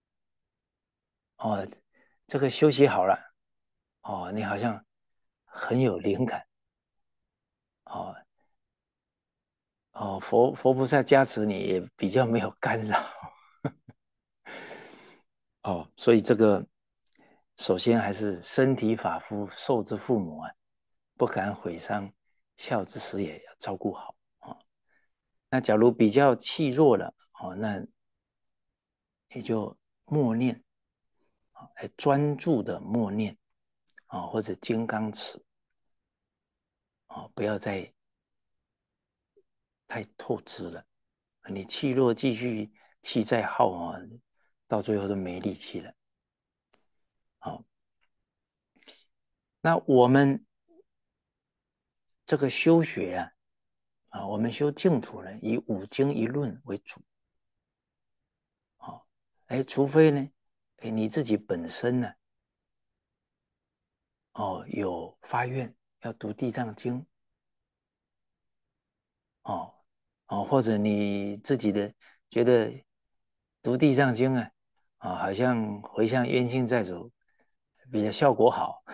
哦，这个休息好了，哦，你好像很有灵感。哦哦，佛佛菩萨加持你，也比较没有干扰。哦，所以这个首先还是身体发肤受之父母啊，不敢毁伤，孝之时也要照顾好啊、哦。那假如比较气弱了，哦，那也就默念，哎，专注的默念啊、哦，或者金刚持啊、哦，不要再太透支了。你气弱继续气再耗啊，到最后都没力气了。好、哦，那我们这个修学啊，啊，我们修净土呢，以五经一论为主。啊，哎，除非呢，哎，你自己本身呢，哦，有发愿要读地藏经，哦，哦，或者你自己的觉得读地藏经啊，啊，好像回向冤亲债主比较效果好。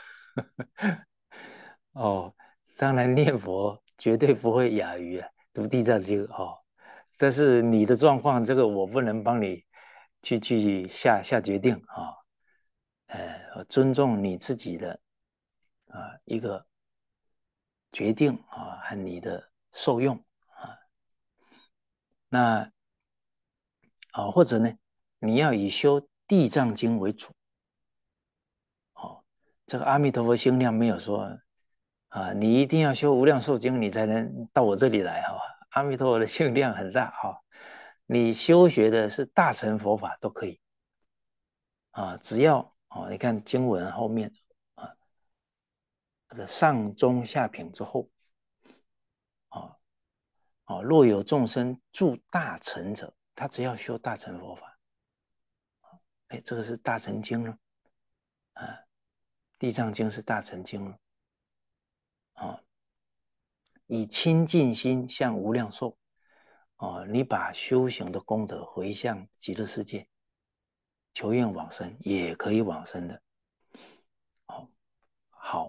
哦，当然念佛绝对不会亚于啊读地藏经哦，但是你的状况，这个我不能帮你去去下下决定啊、哦，呃，尊重你自己的啊、呃、一个决定啊、呃、和你的受用啊，那啊、呃、或者呢，你要以修地藏经为主哦，这个阿弥陀佛心量没有说啊，你一定要修无量寿经，你才能到我这里来哈、哦。阿弥陀佛的性量很大哈、哦，你修学的是大乘佛法都可以啊，只要哦，你看经文后面啊，上中下品之后啊，哦，若有众生住大乘者，他只要修大乘佛法，哎，这个是大乘经了啊，地藏经是大乘经了啊，以清净心向无量寿。哦，你把修行的功德回向极乐世界，求愿往生也可以往生的。哦，好，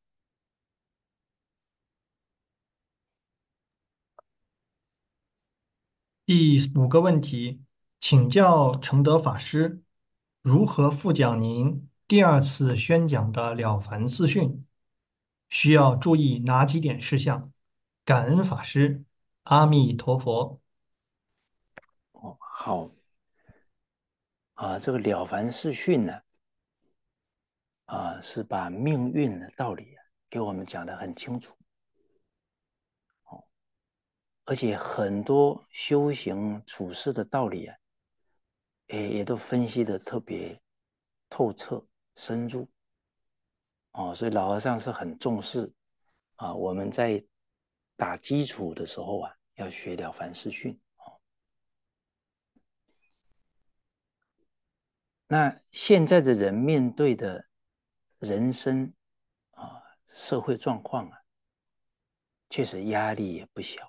第五个问题，请教承德法师，如何复讲您第二次宣讲的《了凡四训》？需要注意哪几点事项？ 感恩法师，阿弥陀佛。 哦，好啊，这个《了凡四训》呢，啊，是把命运的道理给我们讲得很清楚。哦，而且很多修行处事的道理啊，也也都分析得特别透彻深入。哦，所以老和尚是很重视啊，我们在打基础的时候啊，要学了凡四训。哦，那现在的人面对的人生啊，社会状况啊，确实压力也不小。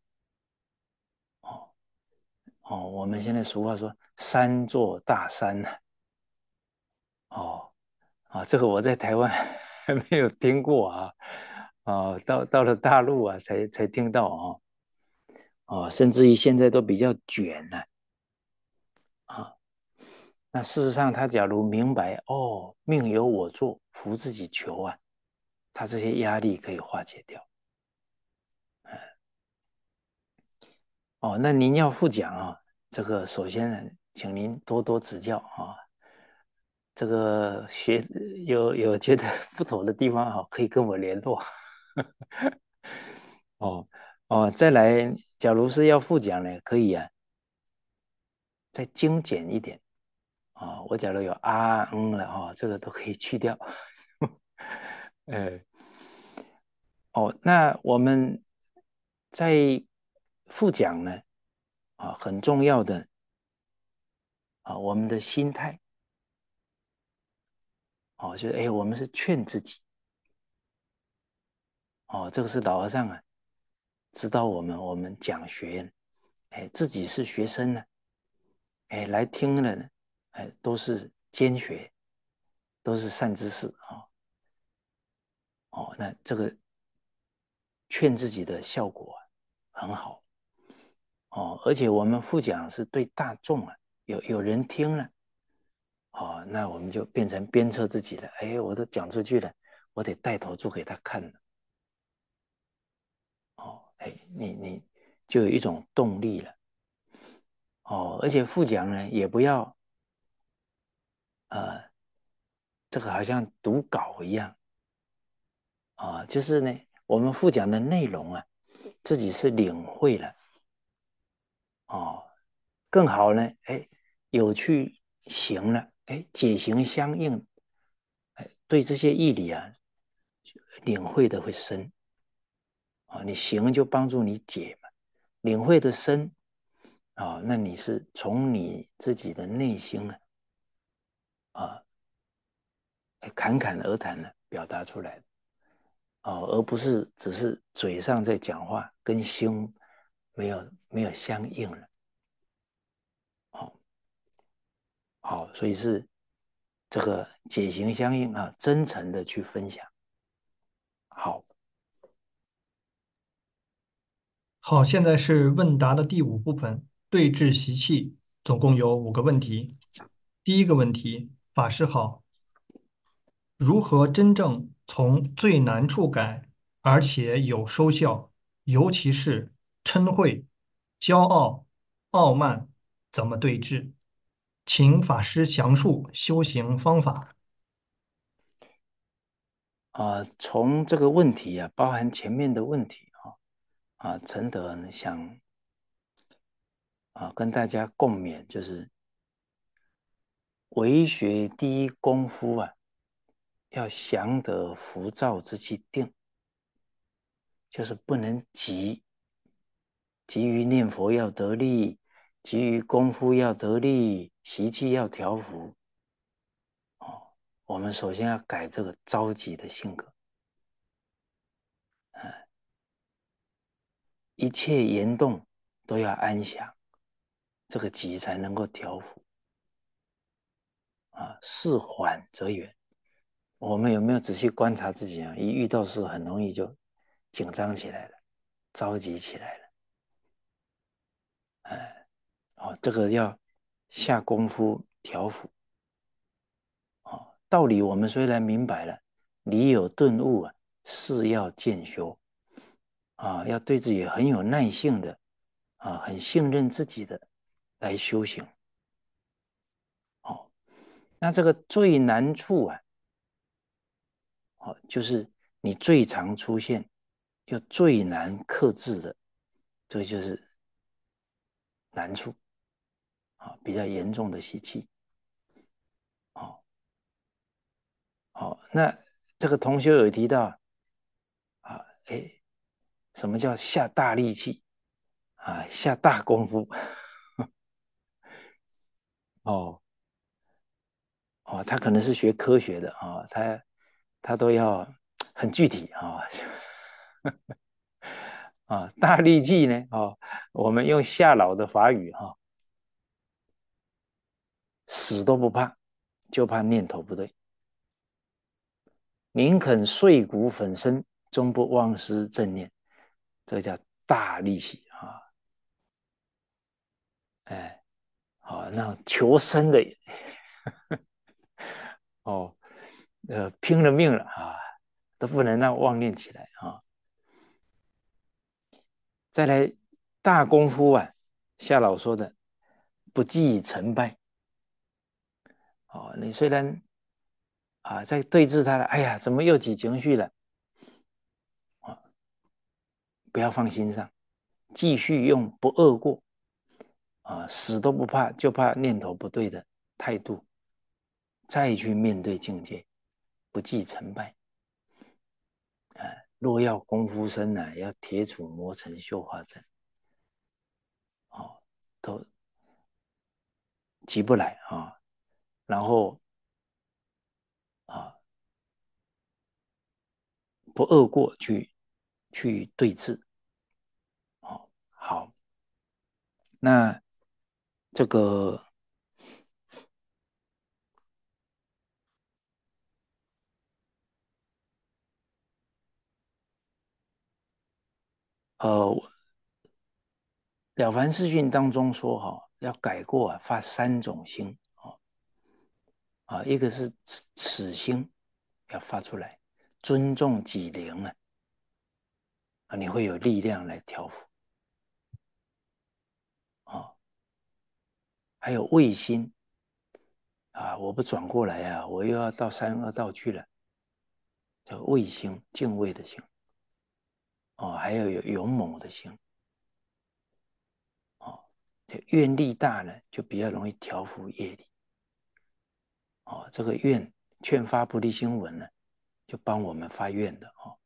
哦哦，我们现在俗话说"山座大山"呢。哦啊，这个我在台湾还没有听过啊，啊，到到了大陆啊，才才听到哦。哦，甚至于现在都比较卷了啊。那事实上，他假如明白哦，命由我做，福自己求啊，他这些压力可以化解掉。哦，那您要复讲啊，这个首先呢，请您多多指教啊。这个学有有觉得不妥的地方啊，可以跟我联络。哦哦，再来，假如是要复讲呢，可以啊，再精简一点啊。我假如有啊嗯了啊，这个都可以去掉。呃，哦，那我们在复讲呢，啊，很重要的啊，我们的心态，哦，就是哎，我们是劝自己，哦，这个是老和尚啊，指导我们，我们讲学，哎，自己是学生呢，哎，来听的呢，哎，都是兼学，都是善知识啊。哦哦，那这个劝自己的效果很好哦，而且我们复讲是对大众啊，有有人听了哦，那我们就变成鞭策自己了。哎，我都讲出去了，我得带头做给他看了。哦，哎，你你就有一种动力了。哦，而且复讲呢，也不要呃，这个好像读稿一样啊、哦，就是呢，我们复讲的内容啊，自己是领会了哦，更好呢，哎，有去行了，哎，解行相应，哎，对这些义理啊，领会的会深啊、哦，你行就帮助你解嘛，领会的深啊、哦，那你是从你自己的内心啊啊、呃，侃侃而谈呢，表达出来的。哦，而不是只是嘴上在讲话，跟心没有没有相应了。哦，好，所以是这个解行相应啊，真诚的去分享。好， 好，现在是问答的第五部分，对治习气，总共有五个问题。第一个问题，法师好，如何真正从最难处改，而且有收效？尤其是嗔恚、骄傲、傲慢，怎么对治？请法师详述修行方法。 啊、呃从这个问题啊，包含前面的问题啊，啊，陈德呢想啊跟大家共勉，就是为学第一功夫啊，要降得浮躁之气定，就是不能急，急于念佛要得力，急于功夫要得力，习气要调伏。哦，我们首先要改这个着急的性格，嗯，一切言动都要安详，这个急才能够调伏啊。事缓则圆。我们有没有仔细观察自己啊？一遇到事，很容易就紧张起来了，着急起来了。哎，哦，这个要下功夫调伏。哦，道理我们虽然明白了，理有顿悟啊，事要渐修。 啊，要对自己很有耐性的啊，很信任自己的来修行。哦，那这个最难处啊，哦，就是你最常出现又最难克制的，这就是难处啊，比较严重的习气。哦，好，那这个同学有提到啊，哎，什么叫下大力气啊，下大功夫？哦哦，他可能是学科学的啊，他他都要很具体啊。啊，大力气呢？哦，我们用夏老的法语哈、哦，死都不怕，就怕念头不对，宁肯碎骨粉身，终不忘失正念，这叫大力气啊！哎，好、哦，那求生的哦，呃，拼了命了啊，都不能让妄念起来啊！再来大功夫啊，夏老说的不计成败。哦，你虽然啊在对峙他了，哎呀，怎么又起情绪了？啊，不要放心上，继续用不贰过啊，死都不怕，就怕念头不对的态度，再去面对境界，不计成败。啊，若要功夫深呢、啊，要铁杵磨成绣花针。哦，都急不来啊，然后啊不贰过去去对峙。哦，好，那这个呃，了凡四训当中说哈、哦，要改过啊，发三种心哦啊，一个是此此心要发出来，尊重己灵啊啊，你会有力量来调伏啊，还有畏心啊，我不转过来啊，我又要到三恶道去了，叫畏心，敬畏的心哦，还有有勇猛的心哦，这愿力大呢，就比较容易调伏业力哦，这个愿劝发菩提心文呢，就帮我们发愿的哦。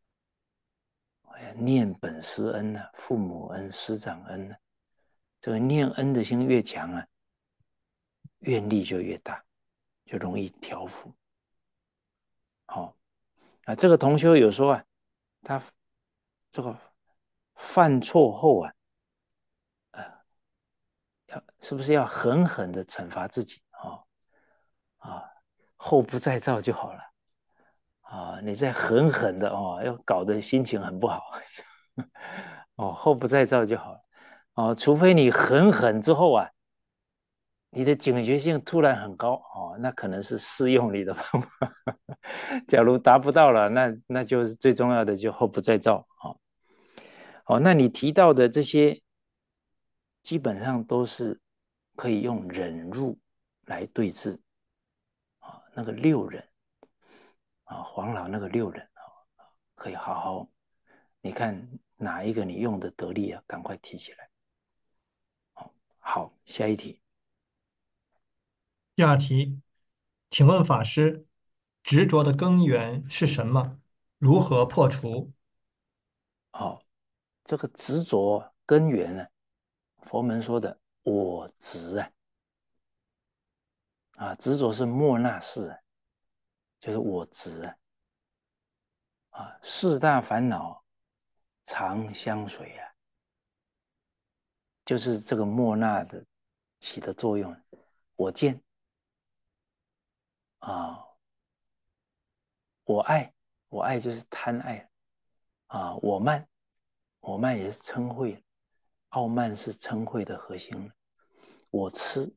念本师恩啊，父母恩、师长恩啊，这个念恩的心越强啊，愿力就越大，就容易调伏。好、哦、啊，这个同修有说啊，他这个犯错后啊，呃，要是不是要狠狠的惩罚自己啊、哦？啊，后不再造就好了啊！你再狠狠的哦，要搞得心情很不好哦，后不再造就好了哦，除非你狠狠之后啊。你的警觉性突然很高哦，那可能是适用你的方法。假如达不到了，那那就是最重要的，就后不再造哦。哦，那你提到的这些，基本上都是可以用忍辱来对治啊、哦。那个六忍啊、哦，黄老那个六忍啊、哦，可以好好，你看哪一个你用的得力啊，赶快提起来。哦，好，下一题。 第二题，请问法师，执着的根源是什么？如何破除？ 哦，这个执着根源呢，佛门说的我执啊，啊，执着是莫那识啊，就是我执啊，啊，四大烦恼常相随啊，就是这个莫那的起的作用。我见啊，我爱，我爱就是贪爱啊，我慢，我慢也是嗔恚，傲慢是嗔恚的核心。我痴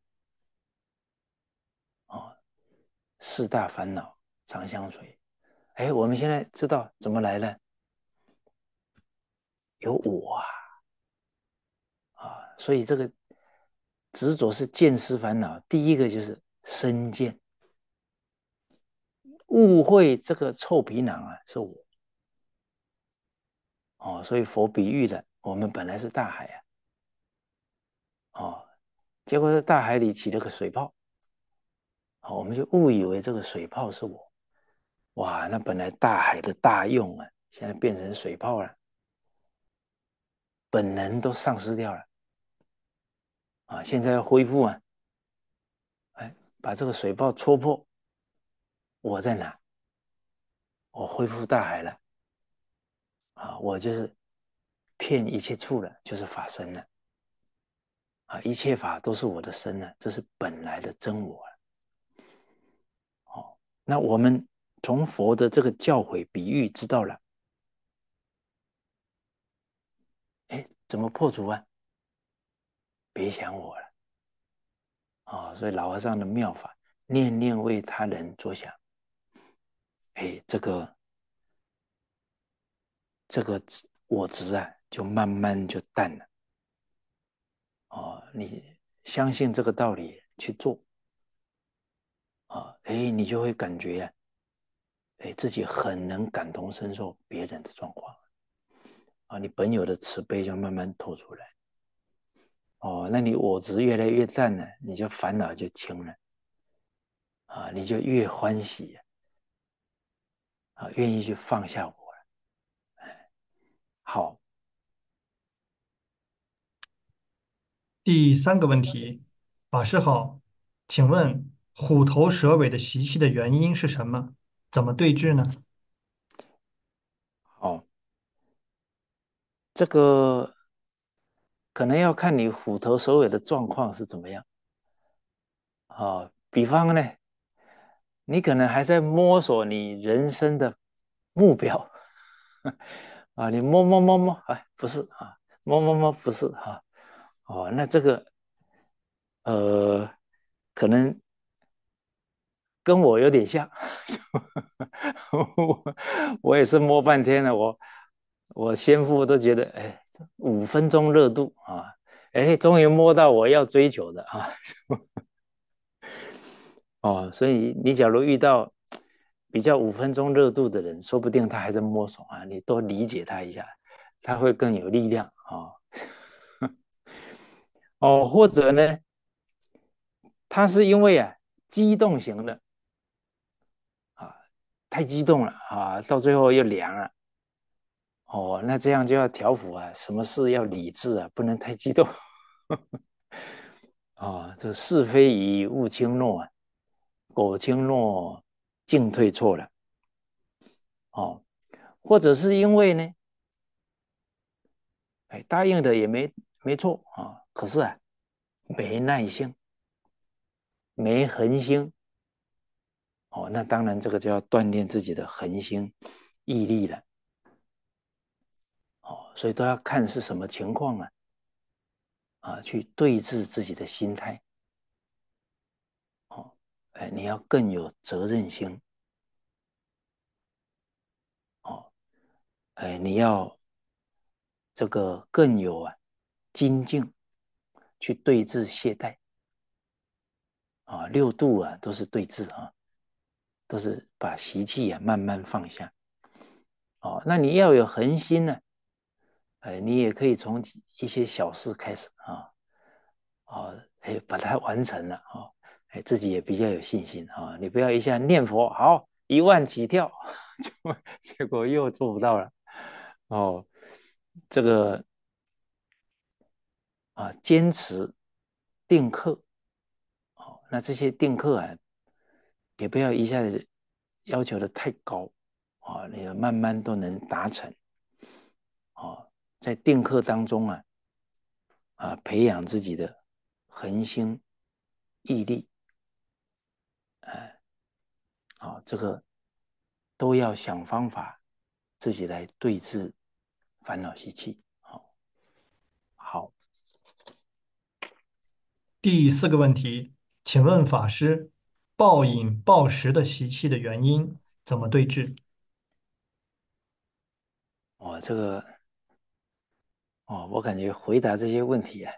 啊，四大烦恼常相随。哎，我们现在知道怎么来的有我啊啊，所以这个执着是见思烦恼，第一个就是身见，误会这个臭皮囊啊是我哦，所以佛比喻了，我们本来是大海啊，哦，结果在大海里起了个水泡，哦，我们就误以为这个水泡是我，哇，那本来大海的大用啊，现在变成水泡了，本能都丧失掉了啊，现在要恢复啊，哎，把这个水泡戳破，我在哪？我恢复大海了啊，我就是骗一切处了，就是法身了啊，一切法都是我的身了，这是本来的真我了。哦，那我们从佛的这个教诲比喻知道了，哎，怎么破除啊？别想我了啊、哦！所以老和尚的妙法，念念为他人着想，哎，这个这个我执啊，就慢慢就淡了。哦，你相信这个道理去做啊，哎，你就会感觉啊，哎，自己很能感同身受别人的状况啊，你本有的慈悲就慢慢透出来。哦，那你我执越来越淡了，你就烦恼就轻了啊，你就越欢喜啊，愿意去放下我了。好， 第三个问题，法师好，请问虎头蛇尾的习气的原因是什么？怎么对治呢？ 好，这个可能要看你虎头蛇尾的状况是怎么样啊、哦。比方呢，你可能还在摸索你人生的目标啊，你摸摸摸摸，哎，不是啊，摸摸摸不是哈、啊，哦，那这个呃，可能跟我有点像，我我也是摸半天了，我我先父都觉得，哎，五分钟热度啊，哎，终于摸到我要追求的啊，哦，所以你假如遇到比较五分钟热度的人，说不定他还在摸索啊，你多理解他一下，他会更有力量啊、哦。哦，或者呢，他是因为啊激动型的啊，太激动了啊，到最后又凉了。哦，那这样就要调伏啊，什么事要理智啊，不能太激动。啊、哦，这是非疑勿轻诺啊，苟轻诺，进退错了。哦，或者是因为呢，哎，答应的也没没错啊，可是啊，没耐性，没恒心。哦，那当然这个就要锻炼自己的恒心毅力了。哦，所以都要看是什么情况啊，啊，去对治自己的心态。哦，哎，你要更有责任心。哦，哎，你要这个更有啊精进，去对治懈怠啊，六度啊都是对治啊，都是把习气啊慢慢放下。哦，那你要有恒心呢，哎，你也可以从一些小事开始啊，哦，哎，把它完成了啊，哎，自己也比较有信心啊。你不要一下念佛好一万起跳，就结果又做不到了。哦，这个啊，坚持定课，哦，那这些定课啊，也不要一下子要求的太高啊，你要慢慢都能达成。哦，在定课当中啊，啊，培养自己的恒心毅力，哎，啊，这个都要想方法自己来对治烦恼习气。好，好， 第四个问题，请问法师，暴饮暴食的习气的原因怎么对治？ 哦，这个哦，我感觉回答这些问题啊，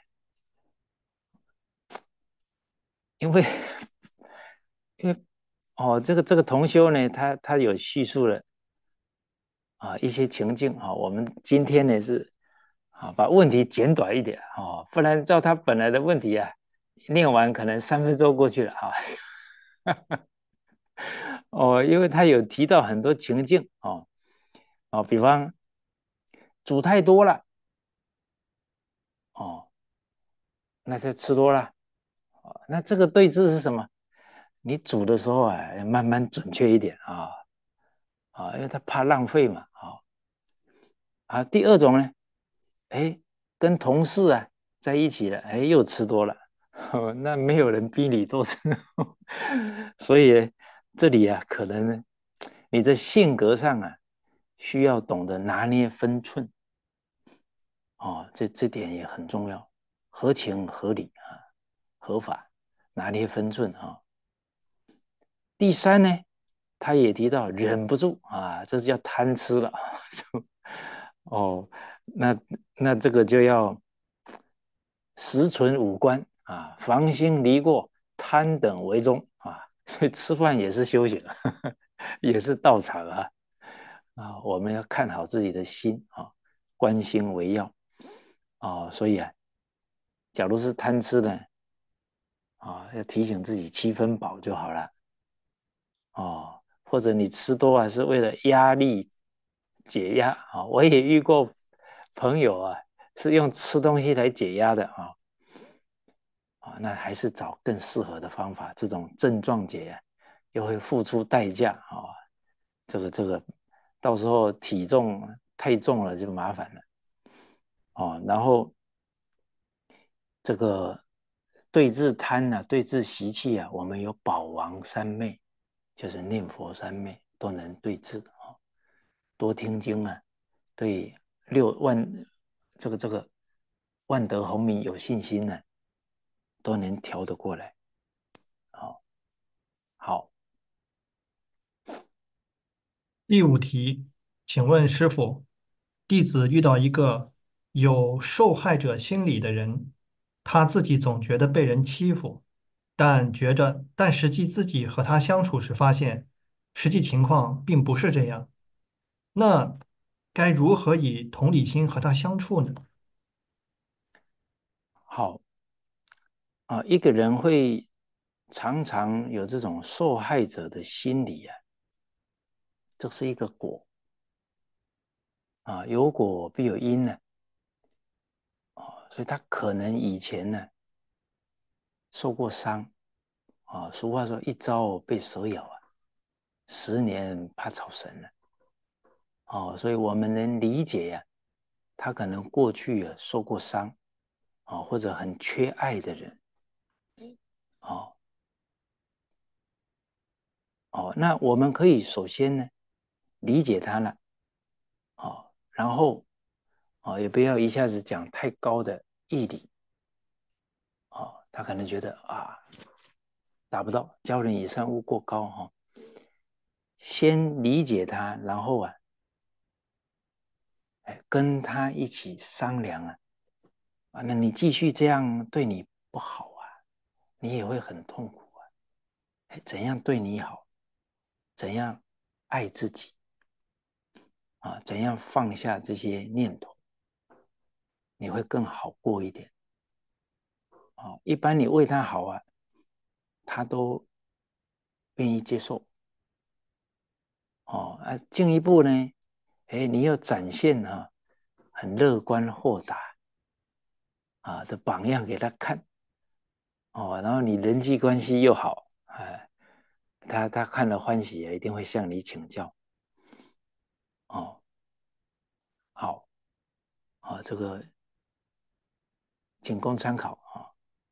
因为因为哦，这个这个同修呢，他他有叙述了啊一些情境啊，我们今天呢是啊把问题简短一点哦，不然照他本来的问题啊，念完可能三分钟过去了啊。哦，因为他有提到很多情境哦哦，比方煮太多了哦，那就吃多了。哦，那这个对峙是什么？你煮的时候啊，要慢慢准确一点啊啊，因为他怕浪费嘛啊啊。第二种呢，哎，跟同事啊在一起了，哎，又吃多了，哦，那没有人逼你多吃，所以这里啊，可能你的性格上啊，需要懂得拿捏分寸哦，这这点也很重要，合情合理啊，合法，拿捏分寸啊。第三呢，他也提到忍不住啊，这是叫贪吃了。哦，那那这个就要实存五观啊，防心离过，贪等为宗啊。所以吃饭也是修行，也是道场啊啊，我们要看好自己的心啊，观心为要啊。所以啊，假如是贪吃的啊，要提醒自己七分饱就好了。哦，或者你吃多啊，是为了压力解压啊。我也遇过朋友啊，是用吃东西来解压的啊。啊，那还是找更适合的方法。这种症状解啊，又会付出代价啊。这个这个，到时候体重太重了就麻烦了哦。然后这个对治贪呢、啊，对治习气啊，我们有宝王三昧，就是念佛三昧都能对治啊。多听经啊，对六万这个这个万德洪名有信心呢、啊，都能调得过来。好，好， 第五题，请问师傅，弟子遇到一个有受害者心理的人，他自己总觉得被人欺负，但觉着，但实际自己和他相处时发现，实际情况并不是这样。那该如何以同理心和他相处呢？ 好啊，一个人会常常有这种受害者的心理啊，这是一个果啊，有果必有因呢啊，所以他可能以前呢受过伤啊，俗话说一朝被蛇咬啊，十年怕草绳了哦，所以我们能理解呀、啊，他可能过去啊受过伤啊，或者很缺爱的人哦哦，那我们可以首先呢理解他了哦，然后哦也不要一下子讲太高的义理哦，他可能觉得啊达不到，教人以善勿过高哈、哦，先理解他，然后啊，哎跟他一起商量啊啊，那你继续这样对你不好啊，你也会很痛苦啊，哎怎样对你好？怎样爱自己啊？怎样放下这些念头，你会更好过一点啊？一般你为他好啊，他都愿意接受哦。啊，进一步呢，哎，你要展现啊，很乐观豁达啊的榜样给他看哦，然后你人际关系又好，哎，他他看了欢喜，一定会向你请教哦。好，啊，这个仅供参考啊。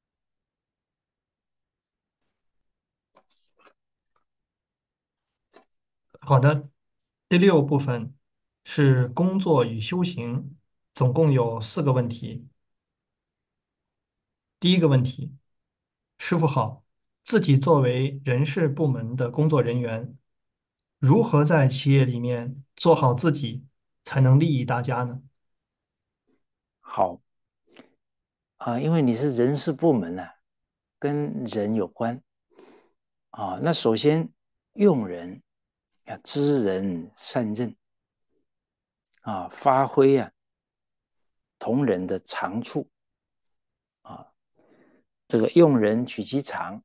好的，第六部分是工作与修行，总共有四个问题。第一个问题，师傅好，自己作为人事部门的工作人员，如何在企业里面做好自己，才能利益大家呢？ 好啊，因为你是人事部门啊，跟人有关啊。那首先用人要知人善任啊，发挥啊同仁的长处啊，这个用人取其长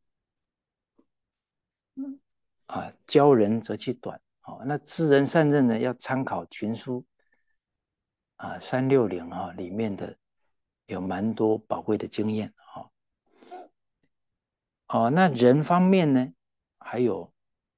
啊，教人择其短。哦，那知人善任呢，要参考群书啊三六零啊里面的有蛮多宝贵的经验啊。哦，那人方面呢，还有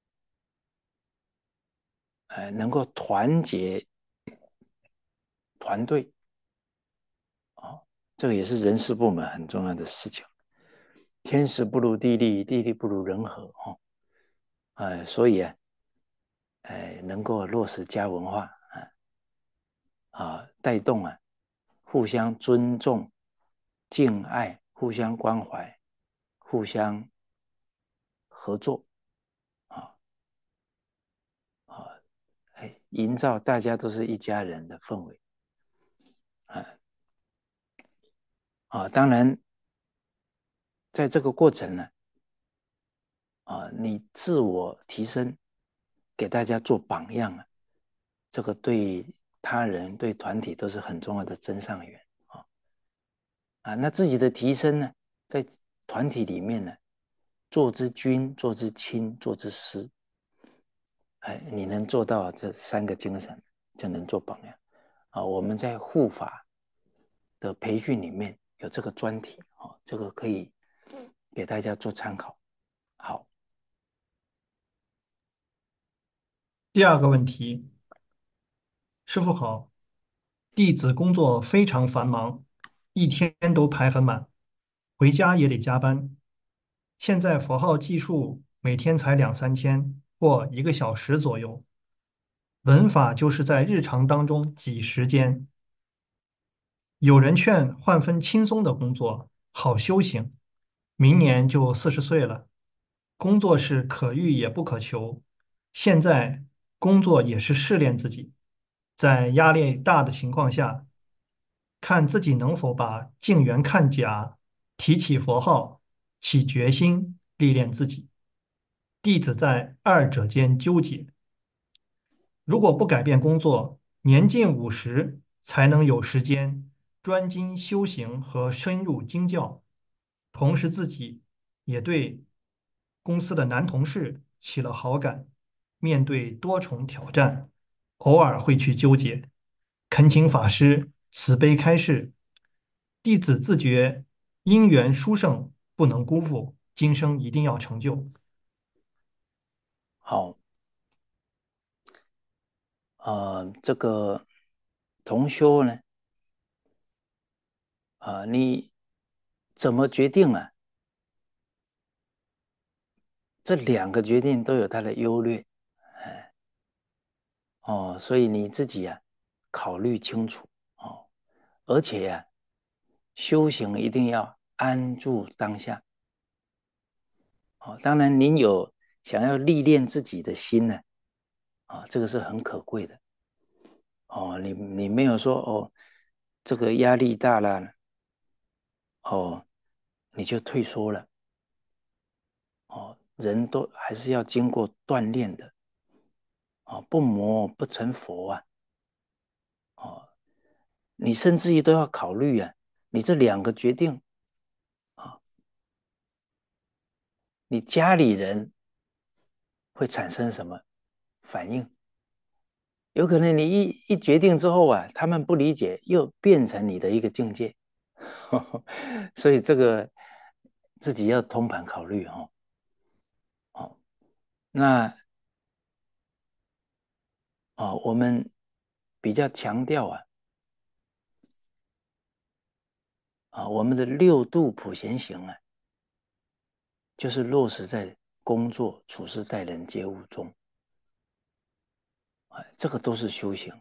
呃能够团结团队啊，这个也是人事部门很重要的事情。天时不如地利，地利不如人和哦。呃，所以啊，呃，能够落实家文化啊，啊，带动啊，互相尊重、敬爱、互相关怀、互相合作啊啊，哎，营造大家都是一家人的氛围啊啊，当然，在这个过程呢，啊，你自我提升，给大家做榜样啊，这个对他人、对团体都是很重要的增上缘啊啊。那自己的提升呢，在团体里面呢，做之君，做之亲，做之师，哎，你能做到这三个精神，就能做榜样啊。我们在护法的培训里面有这个专题啊，这个可以给大家做参考。好， 第二个问题，师傅好，弟子工作非常繁忙，一天都排很满，回家也得加班。现在佛号计数每天才两三千或一个小时左右，文法就是在日常当中挤时间。有人劝换份轻松的工作，好修行。明年就四十岁了，工作是可遇也不可求。现在工作也是试炼自己，在压力大的情况下，看自己能否把静缘看假，提起佛号，起决心，历练自己。弟子在二者间纠结。如果不改变工作，年近五十才能有时间专精修行和深入经教。同时，自己也对公司的男同事起了好感。面对多重挑战，偶尔会去纠结。恳请法师慈悲开示，弟子自觉因缘殊胜，不能辜负，今生一定要成就。 好，呃，这个同修呢，啊、你怎么决定啊？这两个决定都有它的优劣，哎，哦，所以你自己啊，考虑清楚哦，而且啊，修行一定要安住当下，哦，当然您有想要历练自己的心呢，啊、这个是很可贵的，哦，你你没有说哦，这个压力大了，哦，你就退缩了。哦，人都还是要经过锻炼的，哦，不磨不成佛啊，哦，你甚至于都要考虑啊，你这两个决定啊，你家里人会产生什么反应？有可能你一一决定之后啊，他们不理解，又变成你的一个境界，所以这个自己要通盘考虑哦。哦，那哦，我们比较强调啊，啊，我们的六度普贤行啊，就是落实在工作、处事、待人接物中，啊，这个都是修行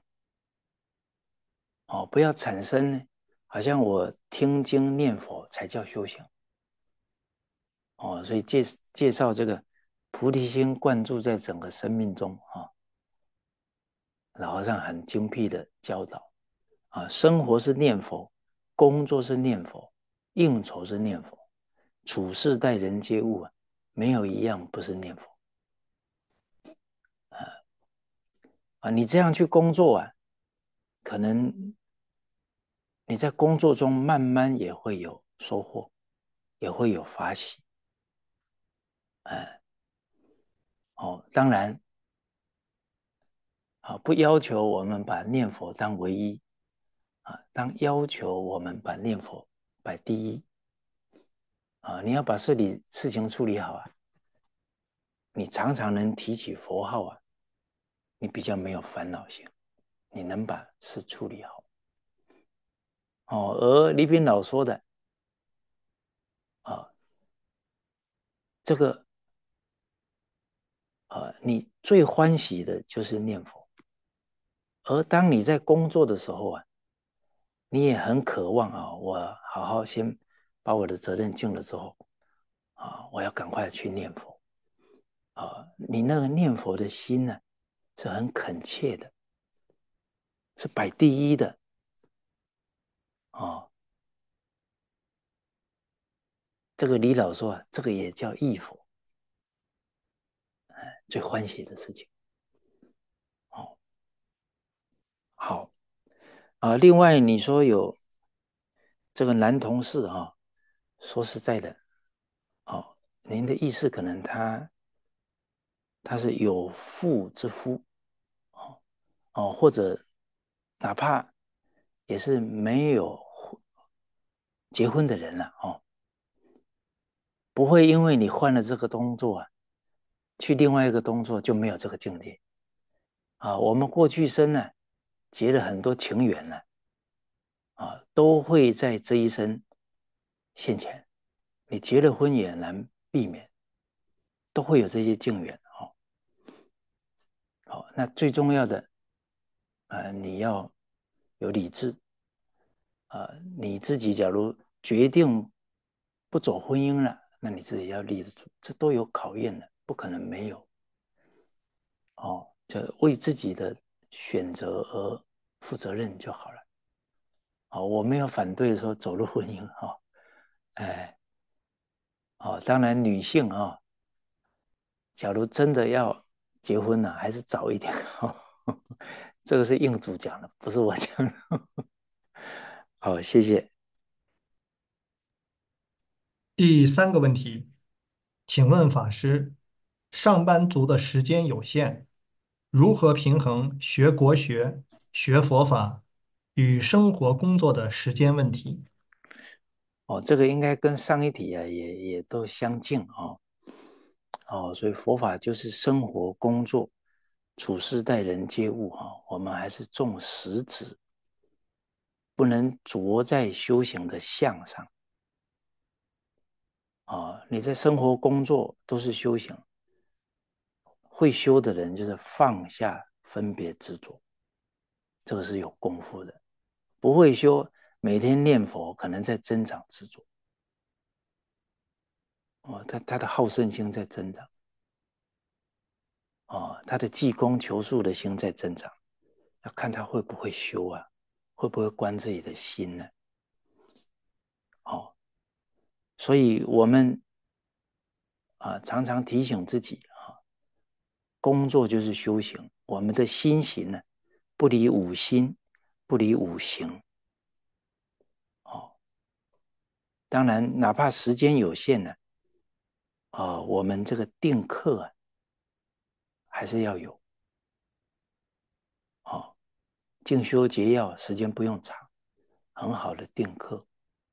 哦，不要产生呢，好像我听经念佛才叫修行哦，所以介介绍这个菩提心灌注在整个生命中啊，老和尚很精辟的教导啊，生活是念佛，工作是念佛，应酬是念佛，处事待人接物啊，没有一样不是念佛。啊啊，你这样去工作啊，可能你在工作中慢慢也会有收获，也会有发喜。啊，哦，当然，啊，不要求我们把念佛当唯一，啊，当要求我们把念佛摆第一。啊，你要把事理事情处理好啊，你常常能提起佛号啊，你比较没有烦恼心，你能把事处理好。哦，而李炳老说的，啊，这个，啊，你最欢喜的就是念佛，而当你在工作的时候啊，你也很渴望啊，我好好先把我的责任尽了之后，啊，我要赶快去念佛。啊，你那个念佛的心呢，是很恳切的，是摆第一的。哦，这个李老说啊，这个也叫忆佛，最欢喜的事情。哦，好啊。另外你说有这个男同事啊，说实在的，哦，您的意思可能他他是有妇之夫，哦哦，或者哪怕也是没有结婚的人了，哦，不会因为你换了这个工作啊，去另外一个工作就没有这个境界啊。我们过去生呢，结了很多情缘呢，啊，都会在这一生现前。你结了婚也难避免，都会有这些境缘。哦，好，那最重要的，呃，你要有理智。啊、呃，你自己假如决定不走婚姻了，那你自己要立得住，这都有考验的，不可能没有。哦，就为自己的选择而负责任就好了。哦，我没有反对说走入婚姻哈。哦，哎，哦，当然女性啊，哦，假如真的要结婚了，还是早一点。哦，这个是应主讲的，不是我讲的。好，谢谢。 第三个问题，请问法师，上班族的时间有限，如何平衡学国学、学佛法与生活工作的时间问题？ 哦，这个应该跟上一题啊也也都相近哦。哦，所以佛法就是生活、工作、处事、待人接物哈，哦，我们还是重实质，不能着在修行的相上。啊，哦，你在生活、工作都是修行，会修的人就是放下分别执着，这个是有功夫的。不会修，每天念佛，可能在增长执着。哦，他他的好胜心在增长。哦，他的济公求术的心在增长，要看他会不会修啊，会不会观自己的心呢？哦，所以我们啊常常提醒自己啊，工作就是修行，我们的心行呢，不离五心，不离五行。哦，当然，哪怕时间有限呢，啊，我们这个定课啊，还是要有。哦，静修节要时间不用长，很好的定课。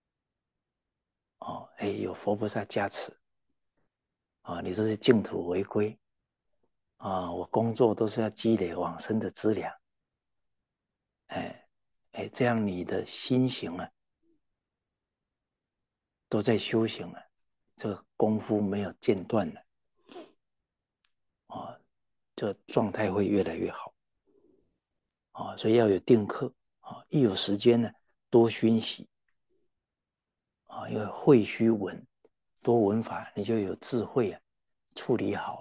哦，哎，有佛菩萨加持。啊，你这是净土为归啊！我工作都是要积累往生的资粮。哎哎，这样你的心行啊，都在修行了，这个功夫没有间断了。啊，这状态会越来越好。啊，所以要有定课。啊，一有时间呢，多熏习。啊，因为会须文，多闻法，你就有智慧啊，处理好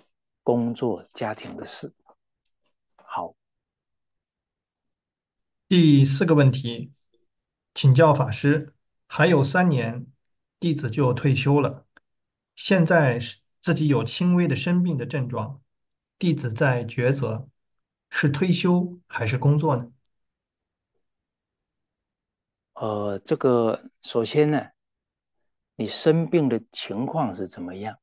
工作、家庭的事。好。 第四个问题，请教法师，还有三年，弟子就退休了。现在是自己有轻微的生病的症状，弟子在抉择，是退休还是工作呢？ 呃，这个首先呢，你生病的情况是怎么样？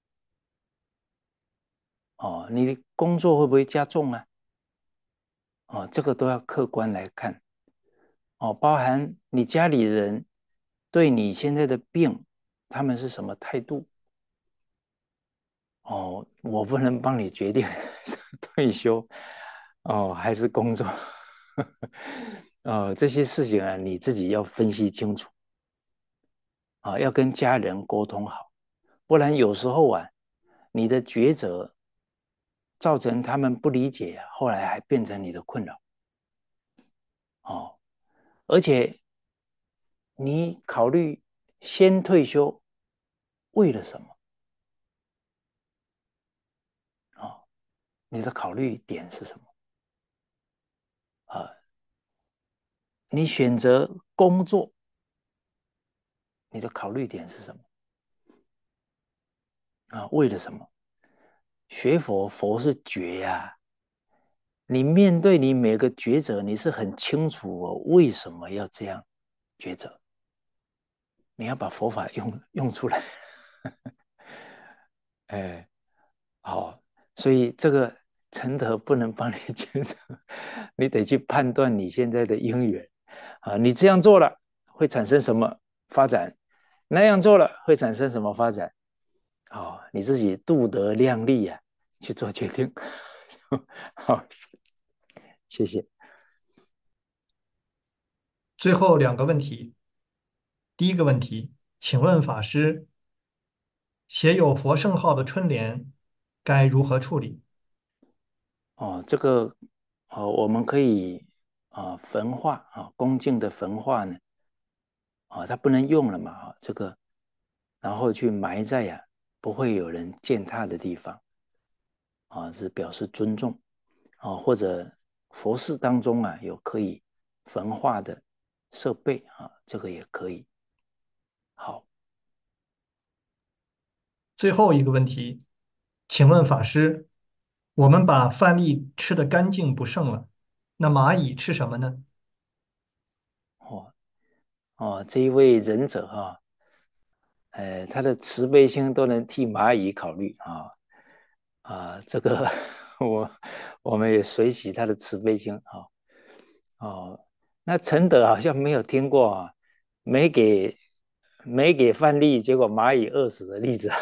哦，你的工作会不会加重啊？哦，这个都要客观来看。哦，包含你家里人对你现在的病，他们是什么态度？哦，我不能帮你决定退休哦还是工作，呃，这些事情啊，你自己要分析清楚啊，要跟家人沟通好，不然有时候啊，你的抉择造成他们不理解，后来还变成你的困扰哦。而且你考虑先退休，为了什么啊、哦？你的考虑点是什么啊、呃？你选择工作，你的考虑点是什么啊？为了什么？学佛，佛是觉呀、啊。你面对你每个抉择，你是很清楚我为什么要这样抉择。你要把佛法用用出来，哎，好，所以这个陈德不能帮你抉择，你得去判断你现在的因缘啊，你这样做了会产生什么发展，那样做了会产生什么发展，好，你自己度德量力啊，去做决定。好，谢谢。 最后两个问题，第一个问题，请问法师，写有佛圣号的春联该如何处理？ 哦，这个哦，我们可以啊、呃焚化啊，恭敬的焚化呢，啊、它不能用了嘛，啊，这个，然后去埋在呀、啊、不会有人践踏的地方，啊，是表示尊重，啊，或者佛寺当中啊有可以焚化的设备啊，这个也可以。好， 最后一个问题，请问法师，我们把饭粒吃得干净不剩了，那蚂蚁吃什么呢？ 哦哦，这一位仁者啊，呃，他的慈悲心都能替蚂蚁考虑啊。啊，这个我我们也随喜他的慈悲心啊。哦，那陈德好像没有听过啊，没给没给饭粒，结果蚂蚁饿死的例子。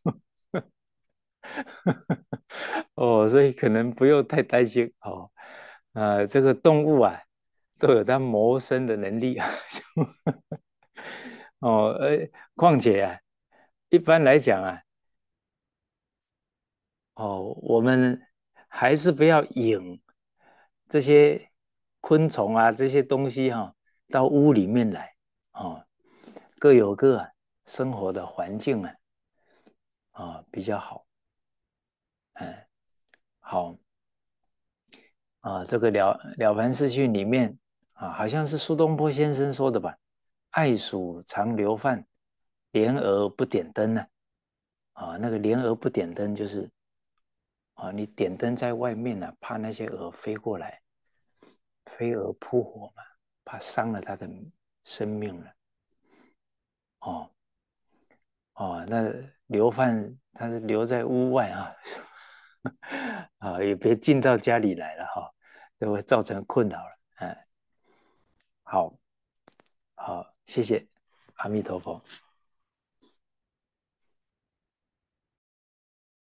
哦，所以可能不用太担心哦。呃，这个动物啊，都有它谋生的能力啊。哦，呃，况且啊，一般来讲啊，哦，我们还是不要引这些昆虫啊，这些东西哈、哦，到屋里面来哦，各有各、啊、生活的环境啊，啊、哦、比较好，嗯，好啊、这个了了凡四训里面啊，好像是苏东坡先生说的吧，爱鼠常留饭，莲蛾不点灯呢、啊，啊，那个莲蛾不点灯就是啊，你点灯在外面呢、啊，怕那些蛾飞过来。飞蛾扑火嘛，怕伤了他的生命了。哦哦，那留饭他是留在屋外啊，啊，也别进到家里来了哈、哦，就会造成困扰了。嗯，好好，谢谢，阿弥陀佛。